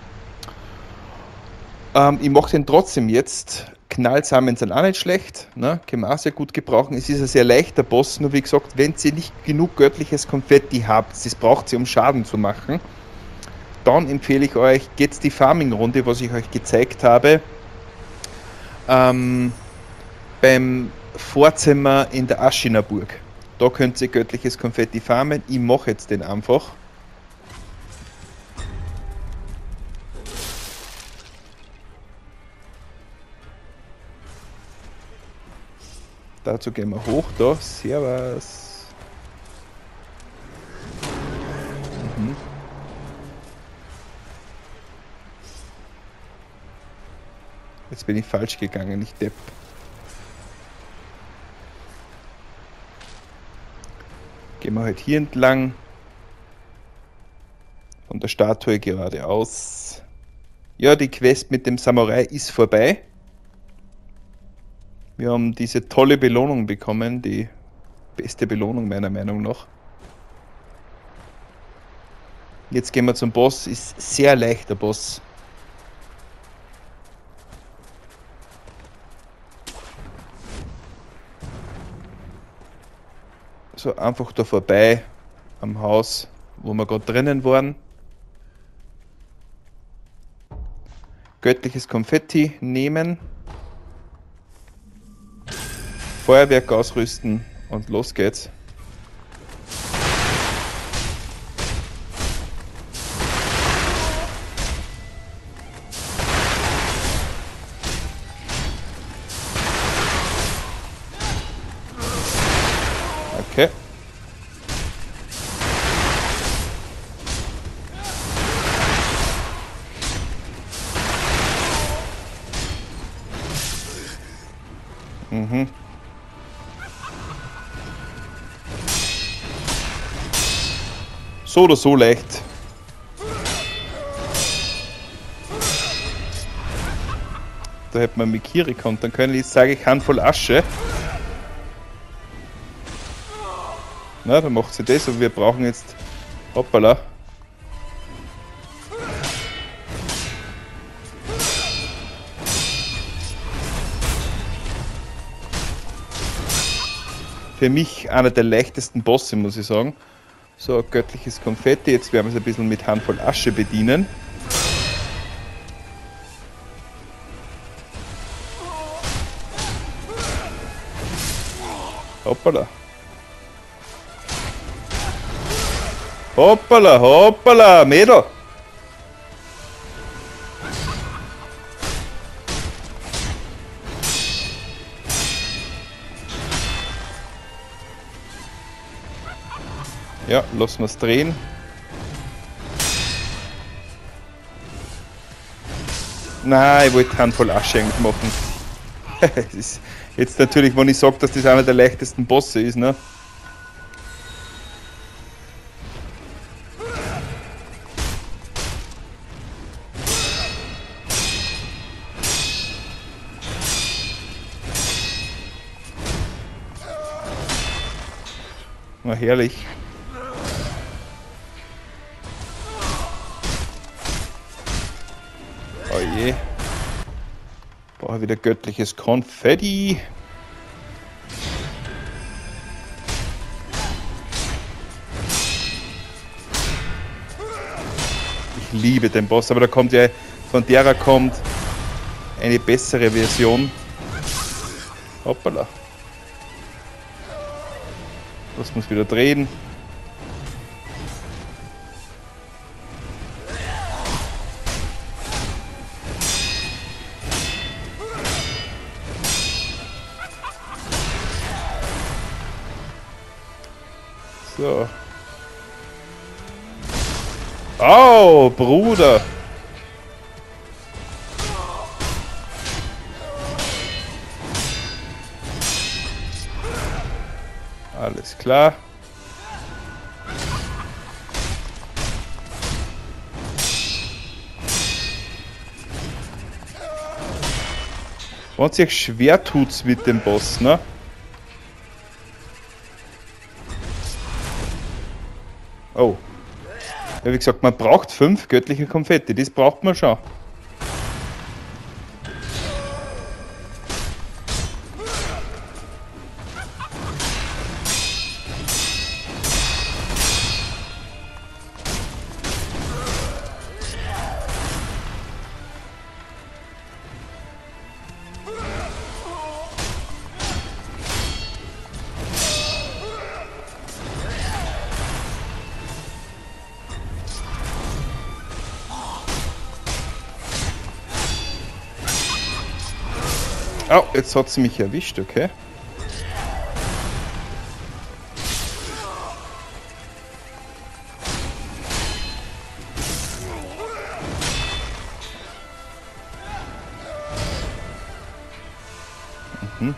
Ähm, ich mache den trotzdem jetzt. Knallsamen sind auch nicht schlecht, ne? Können wir auch sehr gut gebrauchen. Es ist ein sehr leichter Boss, nur wie gesagt, wenn ihr nicht genug göttliches Konfetti habt, das braucht ihr, um Schaden zu machen, dann empfehle ich euch, geht die Farming-Runde, was ich euch gezeigt habe, ähm, beim Vorzimmer in der Aschinaburg. Da könnt ihr göttliches Konfetti farmen. Ich mache jetzt den einfach. Dazu gehen wir hoch, da, servus. Mhm. Jetzt bin ich falsch gegangen, ich Depp. Gehen wir halt hier entlang. Von der Statue geradeaus. Ja, die Quest mit dem Samurai ist vorbei. Wir haben diese tolle Belohnung bekommen, die beste Belohnung meiner Meinung nach. Jetzt gehen wir zum Boss, ist sehr leichter Boss. So, einfach da vorbei am Haus, wo wir gerade drinnen waren. Göttliches Konfetti nehmen. Feuerwerk ausrüsten und los geht's. Okay. Mhm. So oder so leicht. Da hätte man Mikiri kontern können. Jetzt sage ich Handvoll Asche. Na, dann macht sie das, aber wir brauchen jetzt. Hoppala. Für mich einer der leichtesten Bosse, muss ich sagen. So, göttliches Konfetti. Jetzt werden wir es ein bisschen mit Handvoll Asche bedienen. Hoppala. Hoppala, hoppala, Mädel. Ja, lassen wir es drehen. Nein, ich wollte Handvoll Asche eigentlich machen. Das ist jetzt natürlich, wenn ich sage, dass das einer der leichtesten Bosse ist, ne? Na herrlich. Oh je. Brauche wieder göttliches Konfetti. Ich liebe den Boss, aber da kommt ja, von derer kommt eine bessere Version. Hoppala. Das muss wieder drehen. So. Oh, Bruder. Alles klar. Wenn sich schwer tut's mit dem Boss, ne? Oh. Ja, wie gesagt, man braucht fünf göttliche Konfetti, das braucht man schon. Oh, jetzt hat sie mich erwischt, okay. Mhm.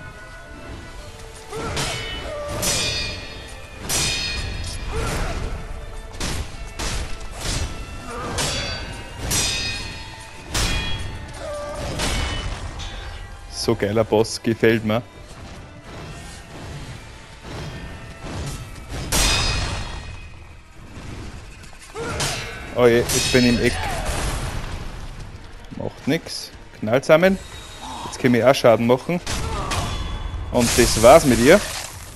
So geiler Boss, gefällt mir. Oh je, jetzt bin ich im Eck. Macht nix. Knallsamen. Jetzt können wir auch Schaden machen. Und das war's mit ihr.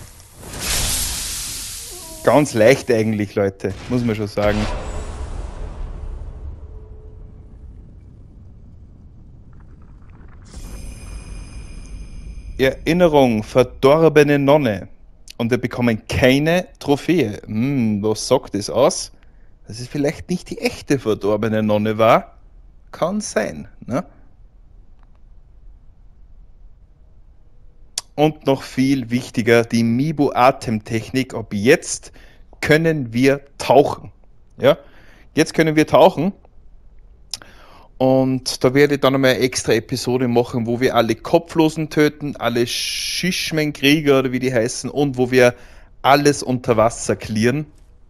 Ganz leicht eigentlich, Leute. Muss man schon sagen. Erinnerung, verdorbene Nonne. Und wir bekommen keine Trophäe. Hm, was sagt das aus? Dass es vielleicht nicht die echte verdorbene Nonne war? Kann sein, ne? Und noch viel wichtiger, die Mibu-Atemtechnik. Ab jetzt können wir tauchen. Ja? Jetzt können wir tauchen. Und da werde ich dann einmal eine extra Episode machen, wo wir alle Kopflosen töten, alle Shishman-Krieger oder wie die heißen, und wo wir alles unter Wasser clearen.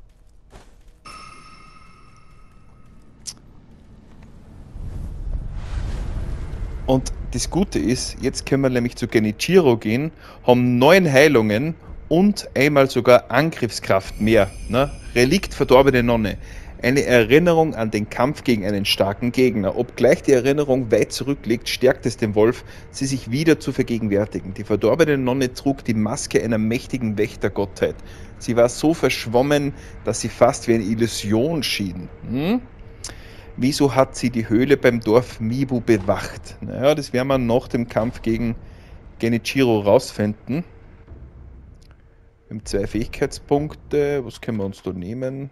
Und das Gute ist, jetzt können wir nämlich zu Genichiro gehen, haben neun Heilungen und einmal sogar Angriffskraft mehr. Ne? Relikt verdorbene Nonne. Eine Erinnerung an den Kampf gegen einen starken Gegner. Obgleich die Erinnerung weit zurückliegt, stärkt es den Wolf, sie sich wieder zu vergegenwärtigen. Die verdorbene Nonne trug die Maske einer mächtigen Wächtergottheit. Sie war so verschwommen, dass sie fast wie eine Illusion schien. Hm? Wieso hat sie die Höhle beim Dorf Mibu bewacht? Naja, das werden wir nach dem Kampf gegen Genichiro rausfinden. Wir haben zwei Fähigkeitspunkte. Was können wir uns da nehmen?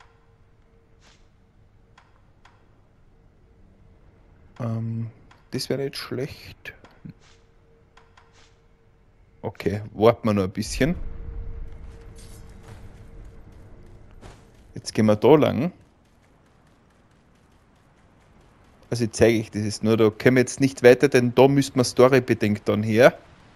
Ähm, das wäre nicht schlecht. Okay, warten wir noch ein bisschen. Jetzt gehen wir da lang. Also ich zeige ich das jetzt nur, da können wir jetzt nicht weiter, denn da müssten wir storybedingt dann her.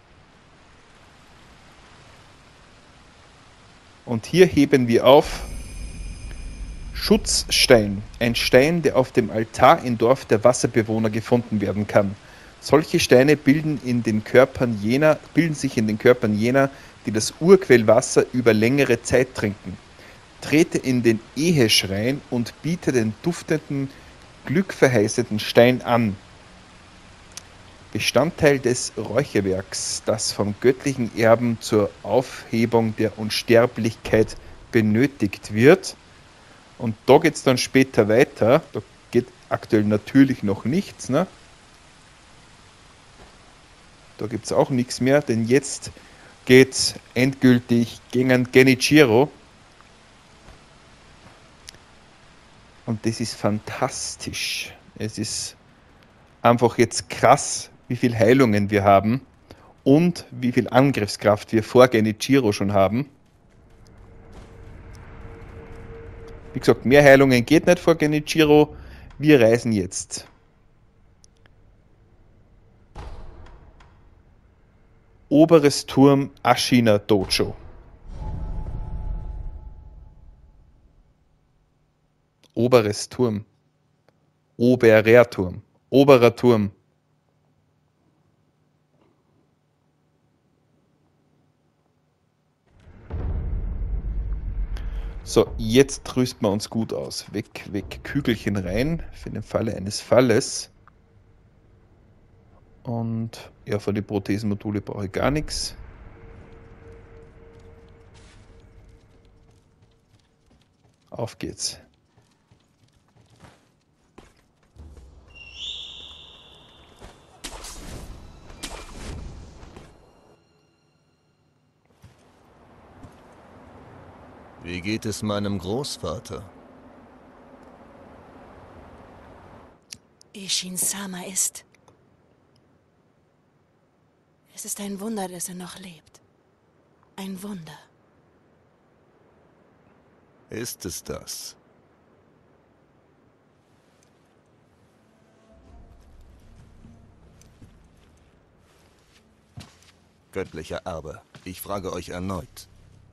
Und hier heben wir auf Schutzstein, ein Stein, der auf dem Altar im Dorf der Wasserbewohner gefunden werden kann. Solche Steine bilden, in den Körpern jener, bilden sich in den Körpern jener, die das Urquellwasser über längere Zeit trinken. Trete in den Eheschrein und biete den duftenden, glückverheißenden Stein an. Bestandteil des Räucherwerks, das vom göttlichen Erben zur Aufhebung der Unsterblichkeit benötigt wird. Und da geht es dann später weiter. Da geht aktuell natürlich noch nichts. Ne? Da gibt es auch nichts mehr, denn jetzt geht es endgültig gegen Genichiro. Und das ist fantastisch. Es ist einfach jetzt krass, wie viel Heilungen wir haben und wie viel Angriffskraft wir vor Genichiro schon haben. Wie gesagt, mehr Heilungen geht nicht vor Genichiro. Wir reisen jetzt. Oberes Turm Ashina Dojo. Oberes Turm. Oberer Turm. Oberer Turm. So, jetzt rüsten wir uns gut aus. Weg, weg, Kügelchen rein, für den Falle eines Falles. Und ja, für die Prothesenmodule brauche ich gar nichts. Auf geht's.
Wie geht es meinem Großvater?
Ishin-sama ist... Es ist ein Wunder, dass er noch lebt. Ein Wunder.
Ist es das? Göttlicher Erbe, ich frage euch erneut.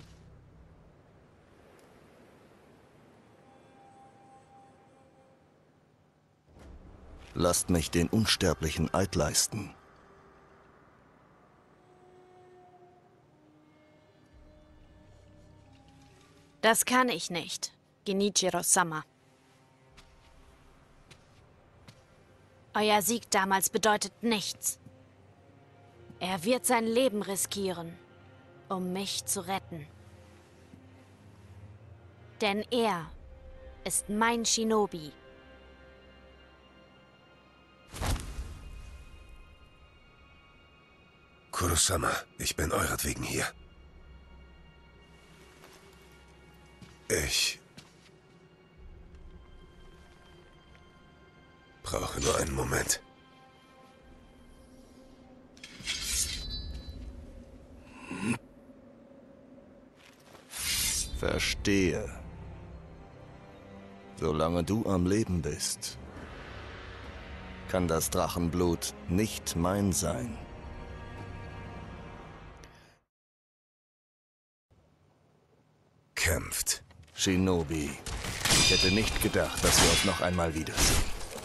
Lasst mich den unsterblichen Eid leisten.
Das kann ich nicht, Genichiro-sama. Euer Sieg damals bedeutet nichts. Er wird sein Leben riskieren, um mich zu retten. Denn er ist mein Shinobi.
Kurosama, ich bin euretwegen hier. Ich brauche nur einen Moment.
Verstehe. Solange du am Leben bist, kann das Drachenblut nicht mein sein.
Kämpft.
Shinobi, ich hätte nicht gedacht, dass wir uns noch einmal wiedersehen.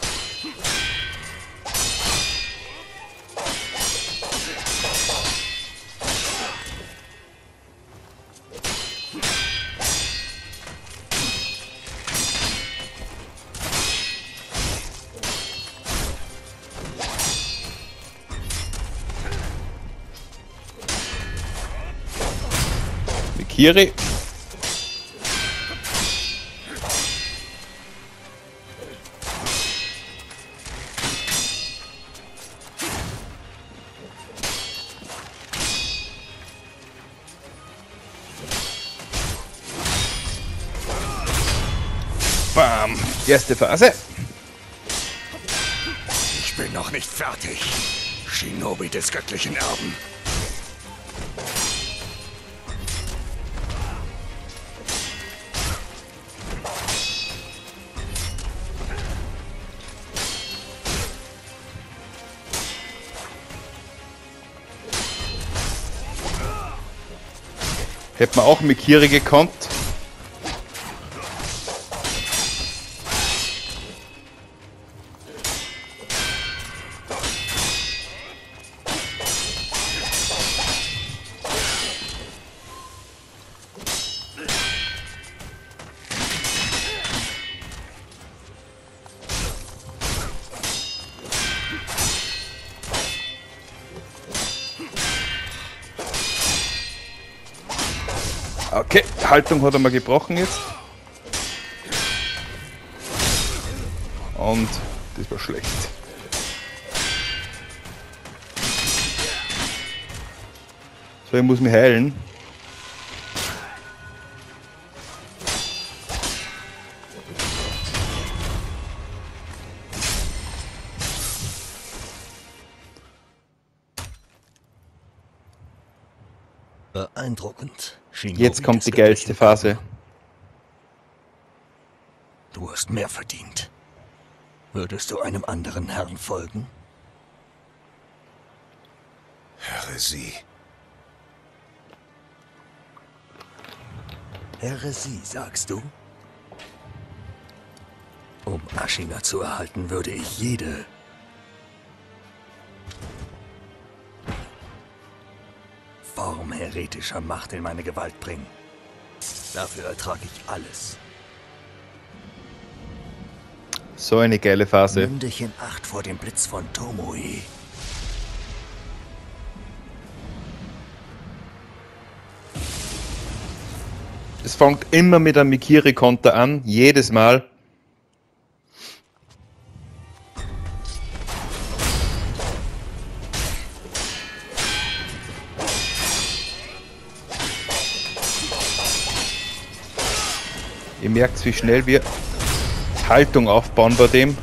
Mikiri. Bam. Erste Phase.
Ich bin noch nicht fertig. Shinobi des göttlichen Erben.
Hätte man auch Mikiri gekonnt. Okay, Haltung hat er mal gebrochen jetzt. Und das war schlecht. So, ich muss mich heilen.
Beeindruckend. Shinobi
Jetzt kommt
des
die geilste
göttlichen
Phase.
Kampf. Du hast mehr verdient. Würdest du einem anderen Herrn folgen?
Häresie.
Häresie, sagst du? Um Ashina zu erhalten, würde ich jede Form heretischer Macht in meine Gewalt bringen. Dafür ertrage ich alles.
So eine geile Phase.
Nimm dich in Acht vor dem Blitz von Tomoe.
Es fängt immer mit einem Mikiri-Konter an, jedes Mal. Ihr merkt, wie schnell wir Haltung aufbauen bei dem.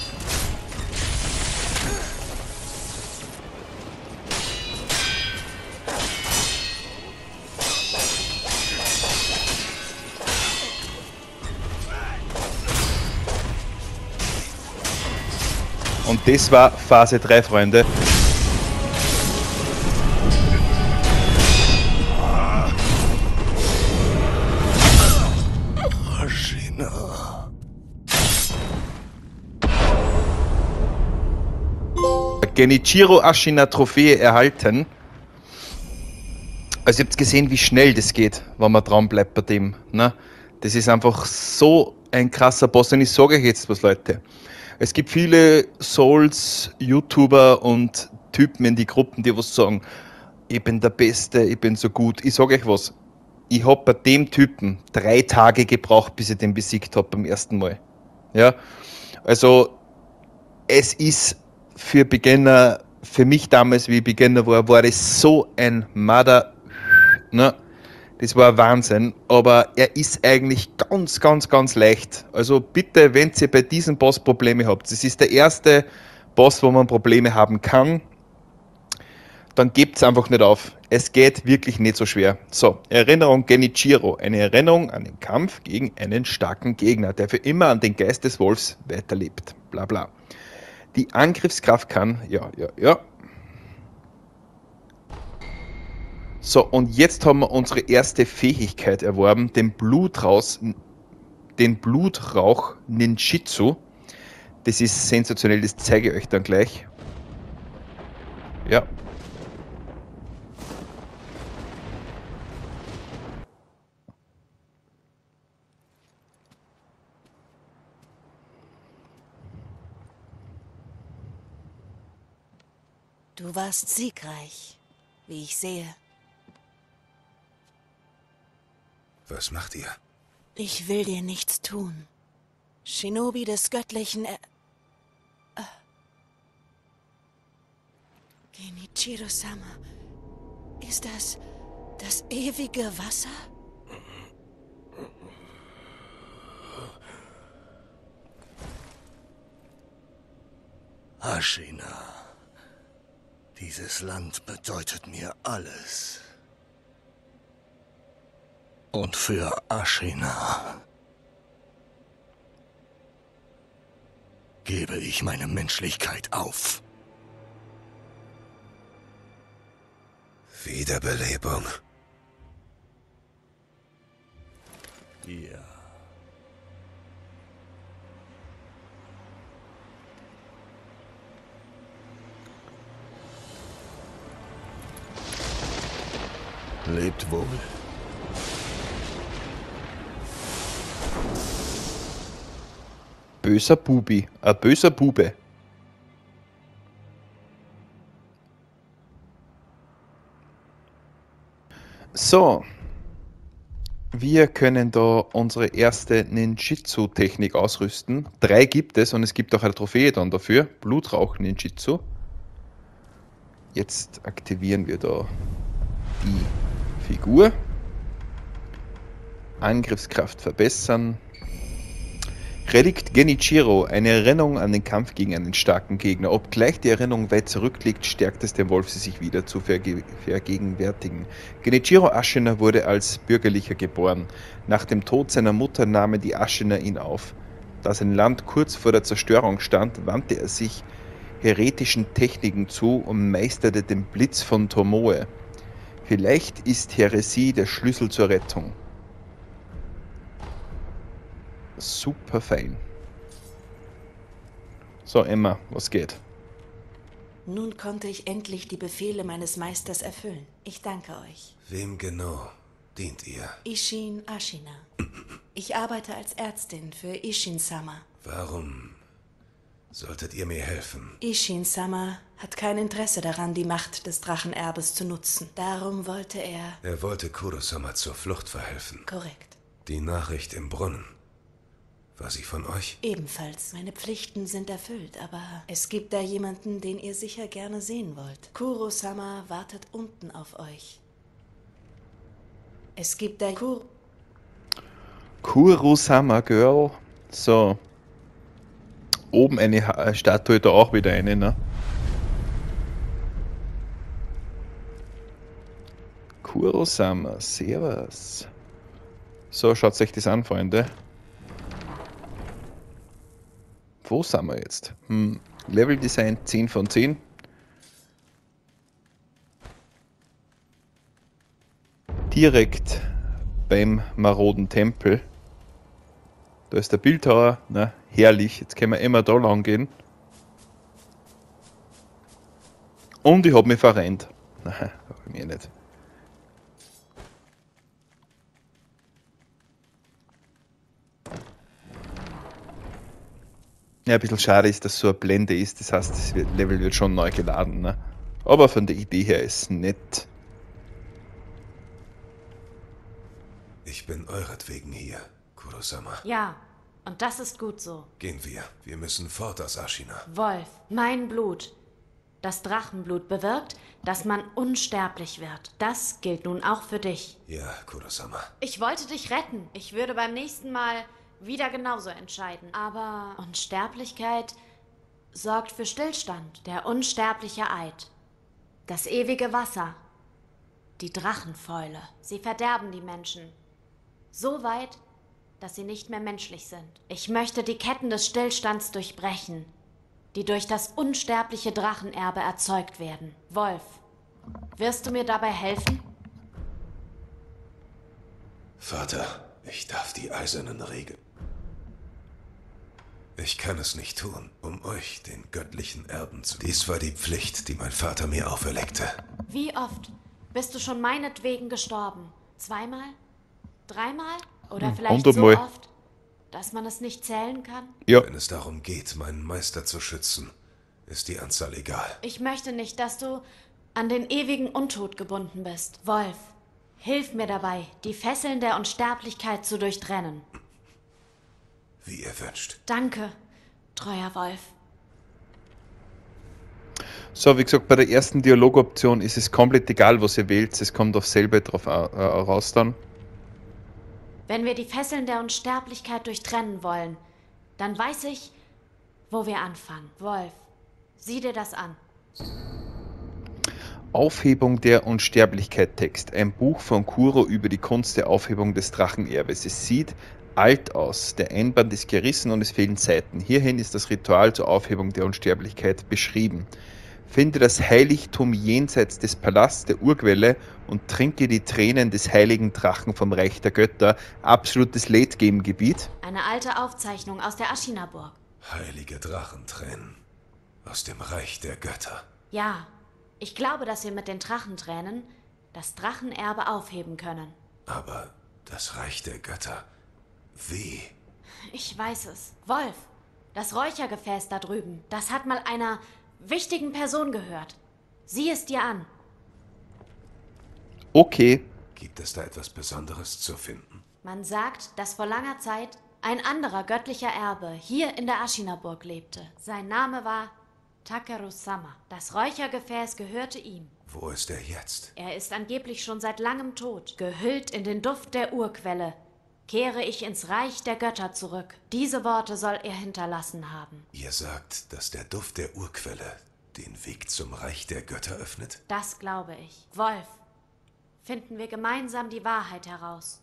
Und das war Phase drei, Freunde.
Ashina.
Genichiro Ashina Trophäe erhalten. Also ihr habt gesehen, wie schnell das geht, wenn man dran bleibt bei dem. Ne? Das ist einfach so ein krasser Boss. Und ich sage euch jetzt was, Leute. Es gibt viele Souls-YouTuber und Typen in die Gruppen, die was sagen, ich bin der Beste, ich bin so gut. Ich sage euch was, ich habe bei dem Typen drei Tage gebraucht, bis ich den besiegt habe beim ersten Mal. Ja, also es ist für Beginner, für mich damals, wie ich Beginner war, war das so ein Mother, ne? Das war Wahnsinn, aber er ist eigentlich ganz, ganz, ganz leicht. Also bitte, wenn ihr bei diesem Boss Probleme habt, das ist der erste Boss, wo man Probleme haben kann, dann gebt es einfach nicht auf. Es geht wirklich nicht so schwer. So, Erinnerung Genichiro, eine Erinnerung an den Kampf gegen einen starken Gegner, der für immer an den Geist des Wolfs weiterlebt. Bla bla. Die Angriffskraft kann, ja, ja, ja. So, und jetzt haben wir unsere erste Fähigkeit erworben, den Blutraus, den Blutrauch Ninjitsu. Das ist sensationell, das zeige ich euch dann gleich. Ja.
Du warst siegreich, wie ich sehe.
Was macht ihr?
Ich will dir nichts tun. Shinobi des Göttlichen er... Äh. Genichiro-sama, ist das das ewige Wasser?
Ashina. Dieses Land bedeutet mir alles. Und für Ashina gebe ich meine Menschlichkeit auf.
Wiederbelebung.
Ja. Lebt wohl.
Böser Bubi, ein böser Bube. So, Wir können da unsere erste Ninjitsu-Technik ausrüsten. Drei gibt es und es gibt auch eine Trophäe dann dafür. Blutrauch-Ninjitsu. Jetzt aktivieren wir da die Figur. Angriffskraft verbessern. Relikt Genichiro, eine Erinnerung an den Kampf gegen einen starken Gegner. Obgleich die Erinnerung weit zurückliegt, stärkt es den Wolf, sie sich wieder zu verge vergegenwärtigen. Genichiro Ashina wurde als Bürgerlicher geboren. Nach dem Tod seiner Mutter nahmen die Ashina ihn auf. Da sein Land kurz vor der Zerstörung stand, wandte er sich heretischen Techniken zu und meisterte den Blitz von Tomoe. Vielleicht ist Häresie der Schlüssel zur Rettung. Super fein. So, Emma, was geht?
Nun konnte ich endlich die Befehle meines Meisters erfüllen. Ich danke euch.
Wem genau dient ihr?
Isshin Ashina. Ich arbeite als Ärztin für Isshin-sama.
Warum solltet ihr mir helfen?
Isshin-sama hat kein Interesse daran, die Macht des Drachenerbes zu nutzen. Darum wollte er...
Er wollte Kuro-sama zur Flucht verhelfen.
Korrekt.
Die Nachricht im Brunnen. War sie von euch?
Ebenfalls. Meine Pflichten sind erfüllt, aber es gibt da jemanden, den ihr sicher gerne sehen wollt. Kuro-sama wartet unten auf euch. Es gibt da Kur...
Kuro-sama Girl. So. Oben eine ha Statue, da auch wieder eine, ne? Kuro-sama, servus. So, schaut euch das an, Freunde. Wo sind wir jetzt? Hm. Level Design zehn von zehn. Direkt beim maroden Tempel. Da ist der Bildhauer. Na, herrlich. Jetzt können wir immer da lang gehen. Und ich habe mich verrennt. Nein, habe ich mir nicht. Ja, ein bisschen schade ist, dass so eine Blende ist, das heißt, das Level wird schon neu geladen. Ne? Aber von der Idee her ist es nett.
Ich bin euretwegen hier, Kuro-sama.
Ja, und das ist gut so.
Gehen wir. Wir müssen fort aus Ashina.
Wolf, mein Blut. Das Drachenblut bewirkt, dass man unsterblich wird. Das gilt nun auch für dich.
Ja, Kuro-sama.
Ich wollte dich retten. Ich würde beim nächsten Mal wieder genauso entscheiden. Aber Unsterblichkeit sorgt für Stillstand. Der unsterbliche Eid. Das ewige Wasser. Die Drachenfäule. Sie verderben die Menschen. So weit, dass sie nicht mehr menschlich sind. Ich möchte die Ketten des Stillstands durchbrechen, die durch das unsterbliche Drachenerbe erzeugt werden. Wolf, wirst du mir dabei helfen?
Vater, ich darf die eisernen Regeln. Ich kann es nicht tun, um euch, den göttlichen Erben, zu... Dies war die Pflicht, die mein Vater mir auferlegte.
Wie oft bist du schon meinetwegen gestorben? Zweimal? Dreimal? Oder vielleicht so
mal.
oft, dass man es nicht zählen kann?
Ja.
Wenn es darum geht, meinen Meister zu schützen, ist die Anzahl egal.
Ich möchte nicht, dass du an den ewigen Untod gebunden bist. Wolf, hilf mir dabei, die Fesseln der Unsterblichkeit zu durchtrennen.
Wie ihr wünscht.
Danke, treuer Wolf.
So, wie gesagt, bei der ersten Dialogoption ist es komplett egal, was ihr wählt. Es kommt auf selber drauf äh, raus dann.
Wenn wir die Fesseln der Unsterblichkeit durchtrennen wollen, dann weiß ich, wo wir anfangen. Wolf, sieh dir das an.
Aufhebung der Unsterblichkeit Text. Ein Buch von Kuro über die Kunst der Aufhebung des Drachenerbes. Es sieht alt aus. Der Einband ist gerissen und es fehlen Seiten. Hierhin ist das Ritual zur Aufhebung der Unsterblichkeit beschrieben. Finde das Heiligtum jenseits des Palasts der Urquelle und trinke die Tränen des heiligen Drachen vom Reich der Götter. Absolutes Late-Game-Gebiet.
Eine alte Aufzeichnung aus der Ashina-Burg.
Heilige Drachentränen aus dem Reich der Götter.
Ja, ich glaube, dass wir mit den Drachentränen das Drachenerbe aufheben können.
Aber das Reich der Götter, wie?
Ich weiß es. Wolf, das Räuchergefäß da drüben, das hat mal einer wichtigen Person gehört. Sieh es dir an.
Okay.
Gibt es da etwas Besonderes zu finden?
Man sagt, dass vor langer Zeit ein anderer göttlicher Erbe hier in der Ashina-Burg lebte. Sein Name war Takeru-sama. Das Räuchergefäß gehörte ihm.
Wo ist er jetzt?
Er ist angeblich schon seit langem tot. Gehüllt in den Duft der Urquelle kehre ich ins Reich der Götter zurück. Diese Worte soll er hinterlassen haben.
Ihr sagt, dass der Duft der Urquelle den Weg zum Reich der Götter öffnet?
Das glaube ich. Wolf, finden wir gemeinsam die Wahrheit heraus.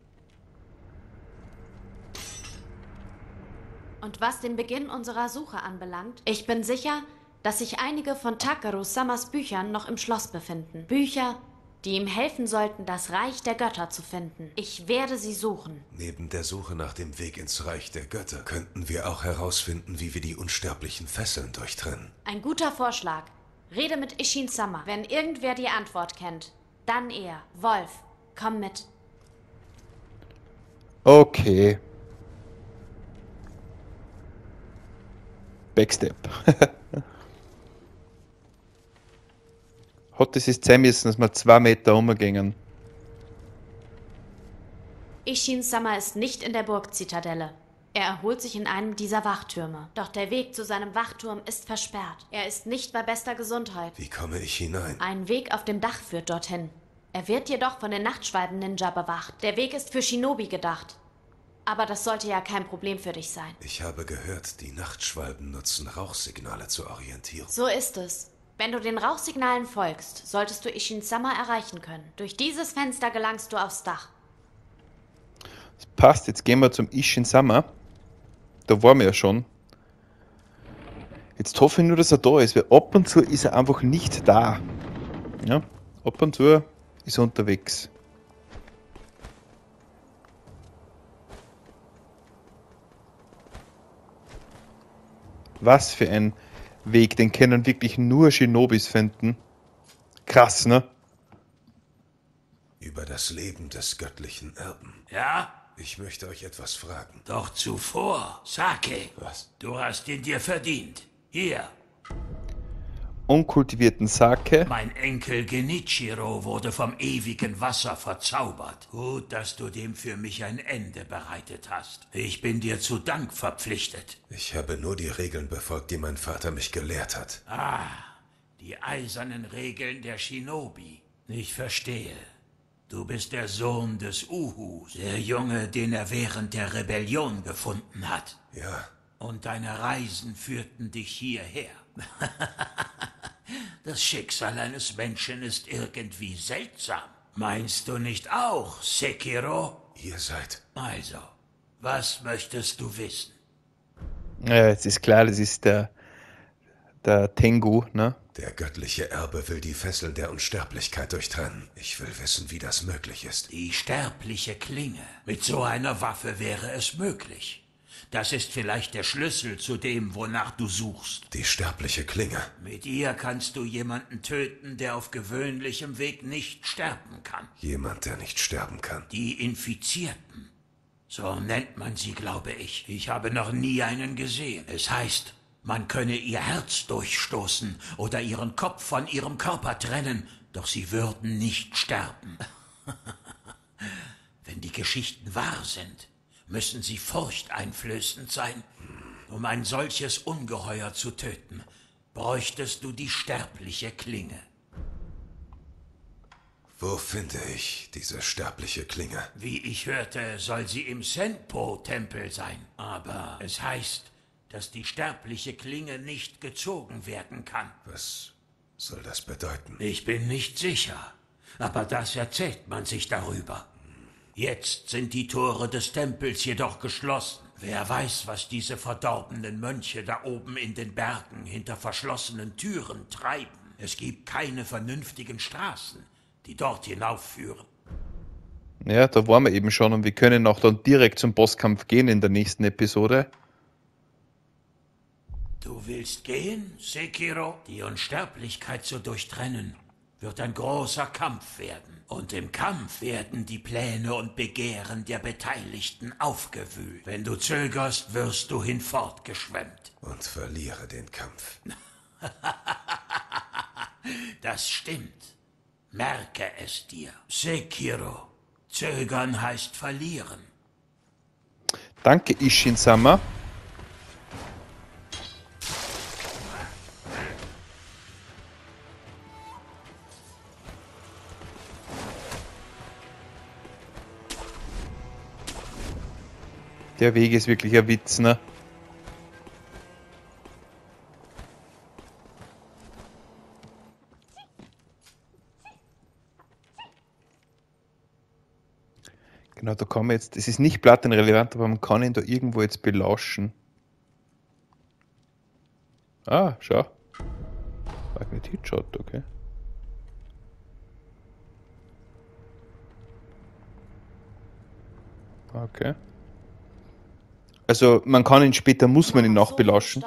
Und was den Beginn unserer Suche anbelangt, ich bin sicher, dass sich einige von Takeru-samas Büchern noch im Schloss befinden. Bücher, die ihm helfen sollten, das Reich der Götter zu finden. Ich werde sie suchen.
Neben der Suche nach dem Weg ins Reich der Götter könnten wir auch herausfinden, wie wir die unsterblichen Fesseln durchtrennen.
Ein guter Vorschlag. Rede mit Ishin-sama. Wenn irgendwer die Antwort kennt, dann er. Wolf, komm mit.
Okay. Backstep. Hat es ist sein müssen, dass wir zwei Meter rumgehen.
Ishin-sama ist nicht in der Burgzitadelle. Er erholt sich in einem dieser Wachtürme. Doch der Weg zu seinem Wachturm ist versperrt. Er ist nicht bei bester Gesundheit.
Wie komme ich hinein?
Ein Weg auf dem Dach führt dorthin. Er wird jedoch von den Nachtschwalben-Ninja bewacht. Der Weg ist für Shinobi gedacht. Aber das sollte ja kein Problem für dich sein.
Ich habe gehört, die Nachtschwalben nutzen Rauchsignale zur Orientierung.
So ist es. Wenn du den Rauchsignalen folgst, solltest du Ishin-sama erreichen können. Durch dieses Fenster gelangst du aufs Dach.
Das passt, jetzt gehen wir zum Ishin-sama. Da waren wir ja schon. Jetzt hoffe ich nur, dass er da ist, weil ab und zu ist er einfach nicht da. Ja, ab und zu ist er unterwegs. Was für ein Weg, den können wirklich nur Shinobis finden. Krass, ne?
Über das Leben des göttlichen Erben.
Ja?
Ich möchte euch etwas fragen.
Doch zuvor, Sake.
Was?
Du hast ihn dir verdient. Hier.
Unkultivierten Sake.
Mein Enkel Genichiro wurde vom ewigen Wasser verzaubert. Gut, dass du dem für mich ein Ende bereitet hast. Ich bin dir zu Dank verpflichtet.
Ich habe nur die Regeln befolgt, die mein Vater mich gelehrt hat.
Ah, die eisernen Regeln der Shinobi. Ich verstehe. Du bist der Sohn des Uhu, der Junge, den er während der Rebellion gefunden hat.
Ja.
Und deine Reisen führten dich hierher. Das Schicksal eines Menschen ist irgendwie seltsam. Meinst du nicht auch, Sekiro?
Ihr seid...
Also, was möchtest du wissen?
Ja, es ist klar, das ist der, der Tengu, ne?
Der göttliche Erbe will die Fesseln der Unsterblichkeit durchtrennen. Ich will wissen, wie das möglich ist.
Die sterbliche Klinge. Mit so einer Waffe wäre es möglich. Das ist vielleicht der Schlüssel zu dem, wonach du suchst.
Die sterbliche Klinge.
Mit ihr kannst du jemanden töten, der auf gewöhnlichem Weg nicht sterben kann.
Jemand, der nicht sterben kann.
Die Infizierten. So nennt man sie, glaube ich. Ich habe noch nie einen gesehen. Es heißt, man könne ihr Herz durchstoßen oder ihren Kopf von ihrem Körper trennen, doch sie würden nicht sterben. Wenn die Geschichten wahr sind, müssen sie furchteinflößend sein. Um ein solches Ungeheuer zu töten, bräuchtest du die sterbliche Klinge.
Wo finde ich diese sterbliche Klinge?
Wie ich hörte, soll sie im Senpo-Tempel sein. Aber es heißt, dass die sterbliche Klinge nicht gezogen werden kann.
Was soll das bedeuten?
Ich bin nicht sicher, aber das erzählt man sich darüber. Jetzt sind die Tore des Tempels jedoch geschlossen. Wer weiß, was diese verdorbenen Mönche da oben in den Bergen hinter verschlossenen Türen treiben. Es gibt keine vernünftigen Straßen, die dort hinaufführen.
Ja, da waren wir eben schon und wir können auch dann direkt zum Bosskampf gehen in der nächsten Episode.
Du willst gehen, Sekiro? Die Unsterblichkeit zu durchtrennen, wird ein großer Kampf werden. Und im Kampf werden die Pläne und Begehren der Beteiligten aufgewühlt. Wenn du zögerst, wirst du hinfortgeschwemmt.
Und verliere den Kampf.
Das stimmt. Merke es dir. Sekiro, Zögern heißt verlieren.
Danke, Ishin-sama. Der Weg ist wirklich ein Witz, ne? Genau, da kann man jetzt, das ist nicht plattenrelevant, aber man kann ihn da irgendwo jetzt belauschen. Ah, schau. Magnet-Headshot, okay. Okay. Also man kann ihn später, muss man ihn auch belauschen.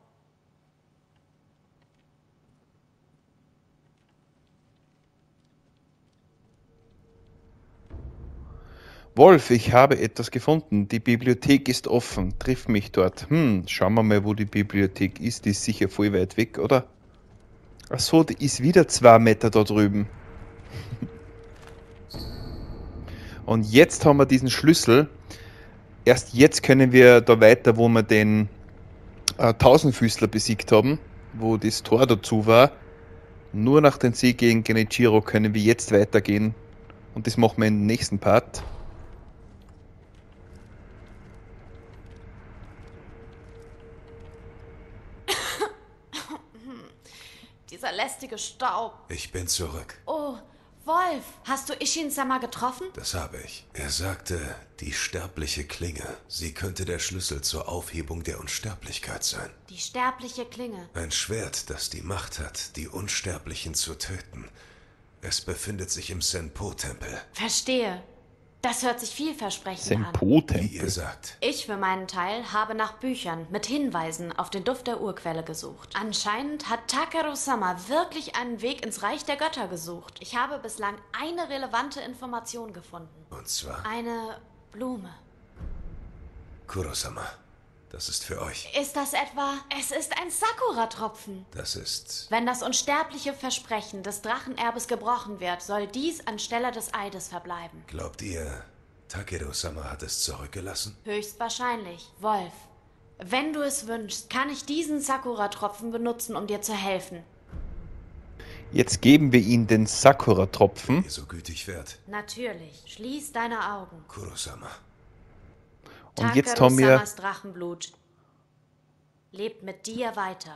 Wolf, ich habe etwas gefunden. Die Bibliothek ist offen. Triff mich dort. Hm, schauen wir mal, wo die Bibliothek ist. Die ist sicher voll weit weg, oder? Achso, die ist wieder zwei Meter da drüben. Und jetzt haben wir diesen Schlüssel. Erst jetzt können wir da weiter, wo wir den äh, Tausendfüßler besiegt haben, wo das Tor dazu war. Nur nach dem Sieg gegen Genichiro können wir jetzt weitergehen. Und das machen wir im nächsten Part.
Dieser lästige Staub.
Ich bin zurück.
Oh, Wolf, hast du Ishin-sama getroffen?
Das habe ich. Er sagte, die sterbliche Klinge. Sie könnte der Schlüssel zur Aufhebung der Unsterblichkeit sein.
Die sterbliche Klinge.
Ein Schwert, das die Macht hat, die Unsterblichen zu töten. Es befindet sich im Senpo-Tempel.
Verstehe. Das hört sich vielversprechend an.
Senpo-Tempel.
Wie ihr sagt.
Ich für meinen Teil habe nach Büchern mit Hinweisen auf den Duft der Urquelle gesucht. Anscheinend hat Takeru-sama wirklich einen Weg ins Reich der Götter gesucht. Ich habe bislang eine relevante Information gefunden.
Und zwar?
Eine Blume.
Kuro-sama, das ist für euch.
Ist das etwa... Es ist ein Sakura-Tropfen.
Das ist...
Wenn das unsterbliche Versprechen des Drachenerbes gebrochen wird, soll dies anstelle des Eides verbleiben.
Glaubt ihr, Takeru-sama hat es zurückgelassen?
Höchstwahrscheinlich. Wolf, wenn du es wünschst, kann ich diesen Sakura-Tropfen benutzen, um dir zu helfen.
Jetzt geben wir ihm den Sakura-Tropfen.
Ihr so gütig wärt.
Natürlich. Schließ deine Augen.
Kuro-sama.
Und jetzt haben wir...
Takeru-samas Drachenblut lebt mit dir weiter.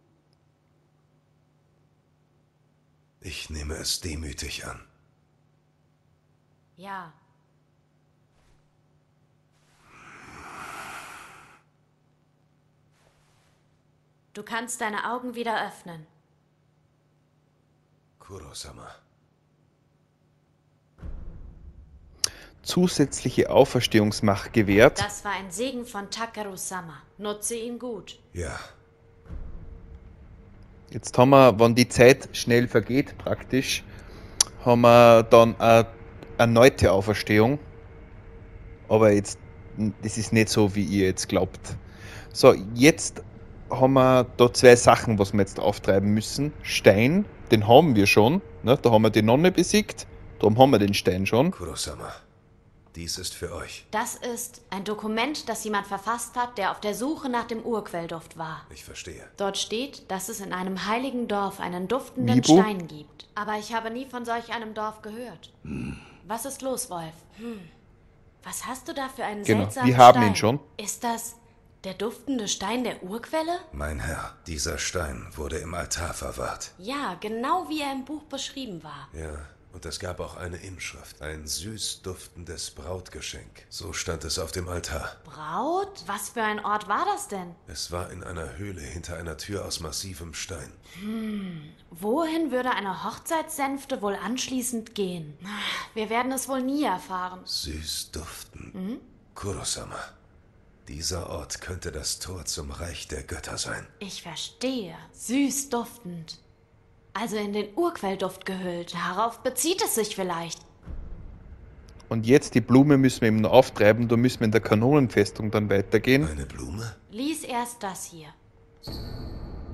Ich nehme es demütig an.
Ja. Du kannst deine Augen wieder öffnen.
Kuro-sama.
Zusätzliche Auferstehungsmacht gewährt.
Das war ein Segen von Takeru-sama. Nutze ihn gut.
Ja.
Jetzt haben wir, wenn die Zeit schnell vergeht, praktisch, haben wir dann eine erneute Auferstehung. Aber jetzt, das ist nicht so, wie ihr jetzt glaubt. So, jetzt haben wir da zwei Sachen, was wir jetzt auftreiben müssen. Stein, den haben wir schon. Ne? Da haben wir die Nonne besiegt. Darum haben wir den Stein schon.
Kuro-sama, dies ist für euch.
Das ist ein Dokument, das jemand verfasst hat, der auf der Suche nach dem Urquellduft war.
Ich verstehe.
Dort steht, dass es in einem heiligen Dorf einen duftenden
Mibo?
Stein gibt. Aber ich habe nie von solch einem Dorf gehört.
Hm.
Was ist los, Wolf? Hm. Was hast du da für einen
Genau,
seltsamen
wir haben
Stein?
ihn schon.
Ist das der duftende Stein der Urquelle?
Mein Herr, dieser Stein wurde im Altar verwahrt.
Ja, genau wie er im Buch beschrieben war.
Ja, und es gab auch eine Inschrift. Ein süß duftendes Brautgeschenk. So stand es auf dem Altar.
Braut? Was für ein Ort war das denn?
Es war in einer Höhle hinter einer Tür aus massivem Stein.
Hm, wohin würde eine Hochzeitssänfte wohl anschließend gehen? Wir werden es wohl nie erfahren.
Süß duftend. Mhm. Kuro-sama, dieser Ort könnte das Tor zum Reich der Götter sein.
Ich verstehe. Süß duftend. Also in den Urquellduft gehüllt. Darauf bezieht es sich vielleicht.
Und jetzt die Blume müssen wir eben noch auftreiben. Da müssen wir in der Kanonenfestung dann weitergehen.
Eine Blume?
Lies erst das hier.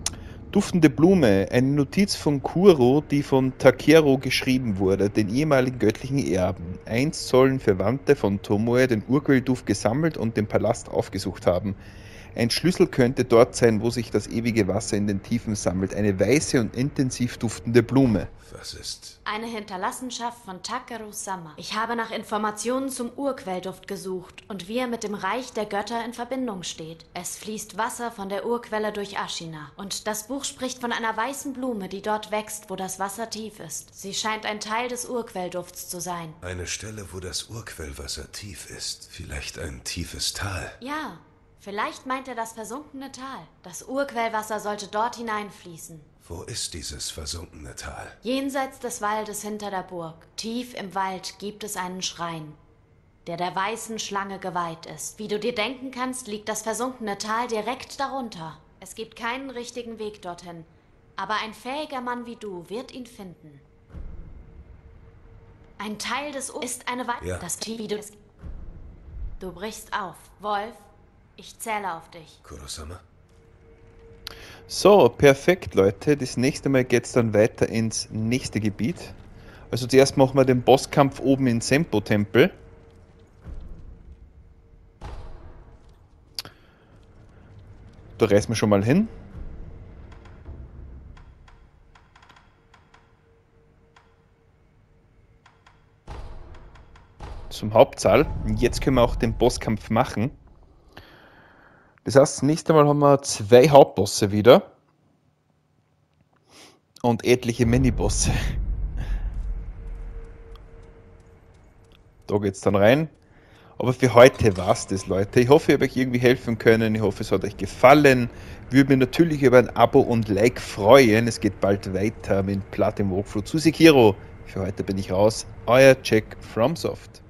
Duftende Blume, eine Notiz von Kuro, die von Takeru geschrieben wurde, den ehemaligen göttlichen Erben. Einst sollen Verwandte von Tomoe den Urquellduft gesammelt und den Palast aufgesucht haben. Ein Schlüssel könnte dort sein, wo sich das ewige Wasser in den Tiefen sammelt. Eine weiße und intensiv duftende Blume.
Was ist?
Eine Hinterlassenschaft von Takeru Sama. Ich habe nach Informationen zum Urquellduft gesucht und wie er mit dem Reich der Götter in Verbindung steht. Es fließt Wasser von der Urquelle durch Ashina. Und das Buch spricht von einer weißen Blume, die dort wächst, wo das Wasser tief ist. Sie scheint ein Teil des Urquelldufts zu sein.
Eine Stelle, wo das Urquellwasser tief ist. Vielleicht ein tiefes Tal.
Ja, vielleicht meint er das versunkene Tal. Das Urquellwasser sollte dort hineinfließen.
Wo ist dieses versunkene Tal?
Jenseits des Waldes hinter der Burg, tief im Wald, gibt es einen Schrein, der der weißen Schlange geweiht ist. Wie du dir denken kannst, liegt das versunkene Tal direkt darunter. Es gibt keinen richtigen Weg dorthin, aber ein fähiger Mann wie du wird ihn finden. Ein Teil des Ur ist eine Weite.
Ja.
Das Tief, wie du es. Du brichst auf. Wolf, ich zähle auf dich.
Kuro-sama?
So, perfekt, Leute. Das nächste Mal geht es dann weiter ins nächste Gebiet. Also zuerst machen wir den Bosskampf oben in Senpo-Tempel. Da reisen wir schon mal hin. Zum Hauptsaal. Und jetzt können wir auch den Bosskampf machen. Das heißt, das nächste Mal haben wir zwei Hauptbosse wieder. Und etliche Minibosse. Da geht's dann rein. Aber für heute war's das, Leute. Ich hoffe, ich habe euch irgendwie helfen können. Ich hoffe, es hat euch gefallen. Würde mich natürlich über ein Abo und Like freuen. Es geht bald weiter mit Platin Walkthrough zu Sekiro. Für heute bin ich raus. Euer Jack FromSoft.